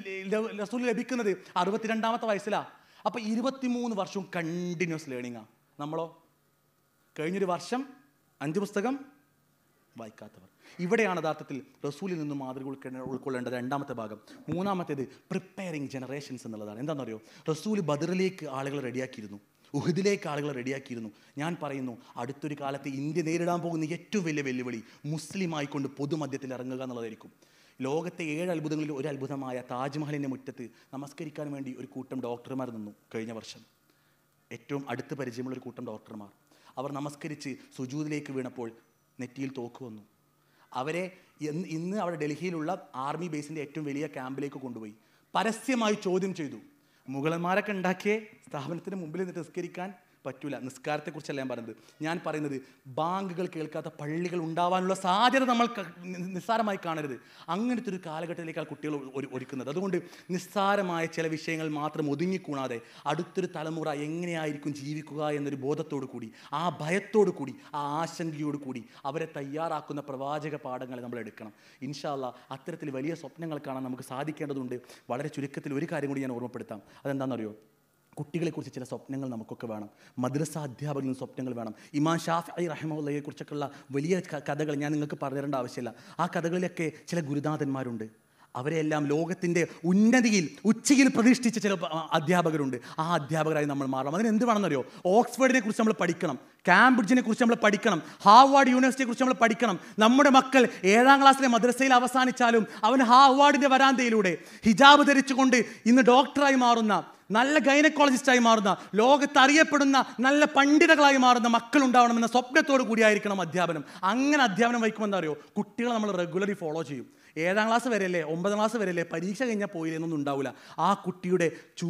റസൂൽ ലഭിക്കുന്നത് 62-ാമത്തെ വയസ്സിലാണ്. അപ്പോൾ 23 വർഷവും കണ്ടിന്യൂസ് ലേണിംഗാണ്. നമ്മളോ കഴിഞ്ഞൊരു വർഷം 5 പുസ്തകം വായിക്കാത്തവർ. ഇവിടെയാണ് യഥാർത്ഥത്തിൽ റസൂലിൽ നിന്നും മാതൃക ഉൾക്കൊള്ളേണ്ട രണ്ടാമത്തെ ഭാഗം. മൂന്നാമത്തേത് പ്രിപ്പയറിങ് ജനറേഷൻസ് എന്നുള്ളതാണ്. എന്താണെന്നറിയോ? റസൂൽ ബദറിലേക്ക് ആളുകളെ റെഡിയാക്കിയിരുന്നു, ഉഹദിലേക്ക് ആളുകളെ റെഡിയാക്കിയിരുന്നു. ഞാൻ പറയുന്നു, അടുത്തൊരു കാലത്ത് ഇന്ത്യ നേരിടാൻ പോകുന്ന ഏറ്റവും വലിയ വെല്ലുവിളി മുസ്ലിമായിക്കൊണ്ട് പൊതുമധ്യത്തിൽ ഇറങ്ങുക എന്നുള്ളതായിരിക്കും. ലോകത്തെ 7 അത്ഭുതങ്ങളിൽ ഒരു അത്ഭുതമായ താജ്മഹലിൻ്റെ മുറ്റത്ത് നമസ്കരിക്കാൻ വേണ്ടി ഒരു കൂട്ടം ഡോക്ടർമാർ നിന്നു കഴിഞ്ഞ വർഷം. ഏറ്റവും അടുത്ത് പരിചയമുള്ള ഒരു കൂട്ടം ഡോക്ടർമാർ. അവർ നമസ്കരിച്ച് സുജൂദിലേക്ക് വീണപ്പോൾ നെറ്റിയിൽ തോക്ക് വന്നു. അവരെ ഇന്ന് അവിടെ ഡൽഹിയിലുള്ള ആർമി ബേസിൻ്റെ ഏറ്റവും വലിയ ക്യാമ്പിലേക്ക് കൊണ്ടുപോയി പരസ്യമായി ചോദ്യം ചെയ്തു. മുഗളന്മാരൊക്കെ ഉണ്ടാക്കിയ സ്ഥാപനത്തിന് മുമ്പിൽ നിന്ന് നിസ്കരിക്കാൻ പറ്റൂല. നിസ്കാരത്തെക്കുറിച്ചല്ല ഞാൻ പറയുന്നത്. ഞാൻ പറയുന്നത് ബാങ്കുകൾ കേൾക്കാത്ത പള്ളികൾ ഉണ്ടാവാനുള്ള സാധ്യത നമ്മൾ നിസ്സാരമായി കാണരുത്. അങ്ങനത്തെ ഒരു കാലഘട്ടത്തിലേക്കാണ് കുട്ടികൾ ഒരുക്കുന്നത്. അതുകൊണ്ട് നിസ്സാരമായ ചില വിഷയങ്ങൾ മാത്രം ഒതുങ്ങിക്കൂടാതെ അടുത്തൊരു തലമുറ എങ്ങനെയായിരിക്കും ജീവിക്കുക എന്നൊരു ബോധത്തോടു കൂടി, ആ ഭയത്തോടു കൂടി, ആ ആശങ്കയോടു കൂടി അവരെ തയ്യാറാക്കുന്ന പ്രവാചക പാഠങ്ങൾ നമ്മൾ എടുക്കണം. ഇൻഷാ അല്ലാഹ് അത്തരത്തിൽ വലിയ സ്വപ്നങ്ങൾ കാണാൻ നമുക്ക് സാധിക്കേണ്ടതുണ്ട്. വളരെ ചുരുക്കത്തിൽ ഒരു കാര്യം കൂടി ഞാൻ ഓർമ്മപ്പെടുത്താം. അതെന്താണെന്നറിയോ? കുട്ടികളെക്കുറിച്ച് ചില സ്വപ്നങ്ങൾ നമുക്കൊക്കെ വേണം. മദ്രസ അധ്യാപകരിൽ നിന്ന് സ്വപ്നങ്ങൾ വേണം. ഇമാം ഷാഫിഈ റഹിമഹുള്ളയെ കുറിച്ചൊക്കെയുള്ള വലിയ കഥകൾ ഞാൻ നിങ്ങൾക്ക് പറഞ്ഞു തരേണ്ട ആവശ്യമില്ല. ആ കഥകളിലൊക്കെ ചില ഗുരുനാഥന്മാരുണ്ട്. അവരെല്ലാം ലോകത്തിൻ്റെ ഉന്നതിയിൽ ഉച്ചയിൽ പ്രതിഷ്ഠിച്ച ചില അധ്യാപകരുണ്ട്. ആ അധ്യാപകരായി നമ്മൾ മാറണം. അതിന് എന്ത് വേണമെന്നറിയോ? ഓക്സ്ഫോർഡിനെ കുറിച്ച് നമ്മൾ പഠിക്കണം, കാംബ്രിഡ്ജിനെ കുറിച്ച് നമ്മൾ പഠിക്കണം, ഹാർവാർഡ് യൂണിവേഴ്സിറ്റിയെ കുറിച്ച് നമ്മൾ പഠിക്കണം. നമ്മുടെ മക്കൾ 7-ാം ക്ലാസ്സിലെ മദ്രസയിൽ അവസാനിച്ചാലും അവൻ ഹാർവാർഡിൻ്റെ വരാന്തയിലൂടെ ഹിജാബ് ധരിച്ചുകൊണ്ട് ഇന്ന് ഡോക്ടറായി മാറുന്ന, നല്ല ഗൈനക്കോളജിസ്റ്റായി മാറുന്ന, ലോകത്ത് അറിയപ്പെടുന്ന നല്ല പണ്ഡിതകളായി മാറുന്ന മക്കളുണ്ടാവണമെന്ന സ്വപ്നത്തോടു കൂടിയായിരിക്കണം അധ്യാപനം. അങ്ങനെ അധ്യാപനം വഹിക്കുമ്പോൾ എന്താ അറിയോ? കുട്ടികളെ നമ്മൾ റെഗുലറി ഫോളോ ചെയ്യും. 7-ാം ക്ലാസ് വരെയല്ലേ, 9-ാം ക്ലാസ് വരെയല്ലേ, പരീക്ഷ കഴിഞ്ഞാൽ പോയില്ലേ എന്നൊന്നും ഉണ്ടാവില്ല. ആ കുട്ടിയുടെ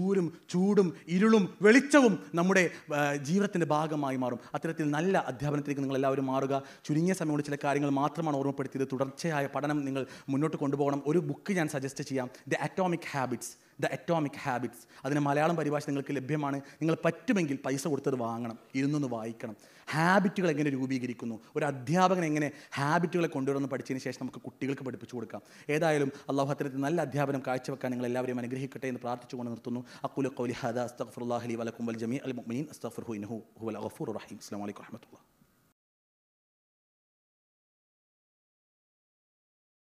ചൂടും ഇരുളും വെളിച്ചവും നമ്മുടെ ജീവിതത്തിൻ്റെ ഭാഗമായി മാറും. അത്തരത്തിൽ നല്ല അധ്യാപനത്തിലേക്ക് നിങ്ങൾ എല്ലാവരും മാറുക. ചുരുങ്ങിയ സമയം കൊണ്ട് ചില കാര്യങ്ങൾ മാത്രമാണ് ഓർമ്മപ്പെടുത്തിയത്. തുടർച്ചയായ പഠനം നിങ്ങൾ മുന്നോട്ട് കൊണ്ടുപോകണം. ഒരു ബുക്ക് ഞാൻ സജസ്റ്റ് ചെയ്യാം, ദ അറ്റോമിക് ഹാബിറ്റ്സ്. അതിന് മലയാളം പരിഭാഷ നിങ്ങൾക്ക് ലഭ്യമാണ്. നിങ്ങൾ പറ്റുമെങ്കിൽ പൈസ കൊടുത്തത് വാങ്ങണം, ഇരുന്നൊന്ന് വായിക്കണം. ഹാബിറ്റുകൾ എങ്ങനെ രൂപീകരിക്കുന്നു, ഒരു അധ്യാപകൻ എങ്ങനെ ഹാബിറ്റുകളെ കൊണ്ടുവരുമെന്ന് പഠിച്ചതിന് ശേഷം നമുക്ക് കുട്ടികൾക്ക് പഠിപ്പിച്ചു കൊടുക്കാം. ഏതായാലും അല്ലാഹു അത്തരത്തിൽ നല്ല അധ്യാപനം കാഴ്ചവെക്കാൻ നിങ്ങൾ എല്ലാവരെയും അനുഗ്രഹിക്കട്ടെ എന്ന് പ്രാർത്ഥിച്ചുകൊണ്ട് നിർത്തുന്നു. അഖൂലു ഖൗലി ഹാദാ അസ്തഗ്ഫിറുല്ലാഹി ലി വലക്കും വൽ ജമീഅൽ മുഅ്മിനീൻ അസ്തഗ്ഫിറുഹു ഇന്നഹു ഹുവൽ ഗഫൂറുർ റഹീം. അസ്സലാമു അലൈക്കും വറഹ്മത്തുള്ളാഹി.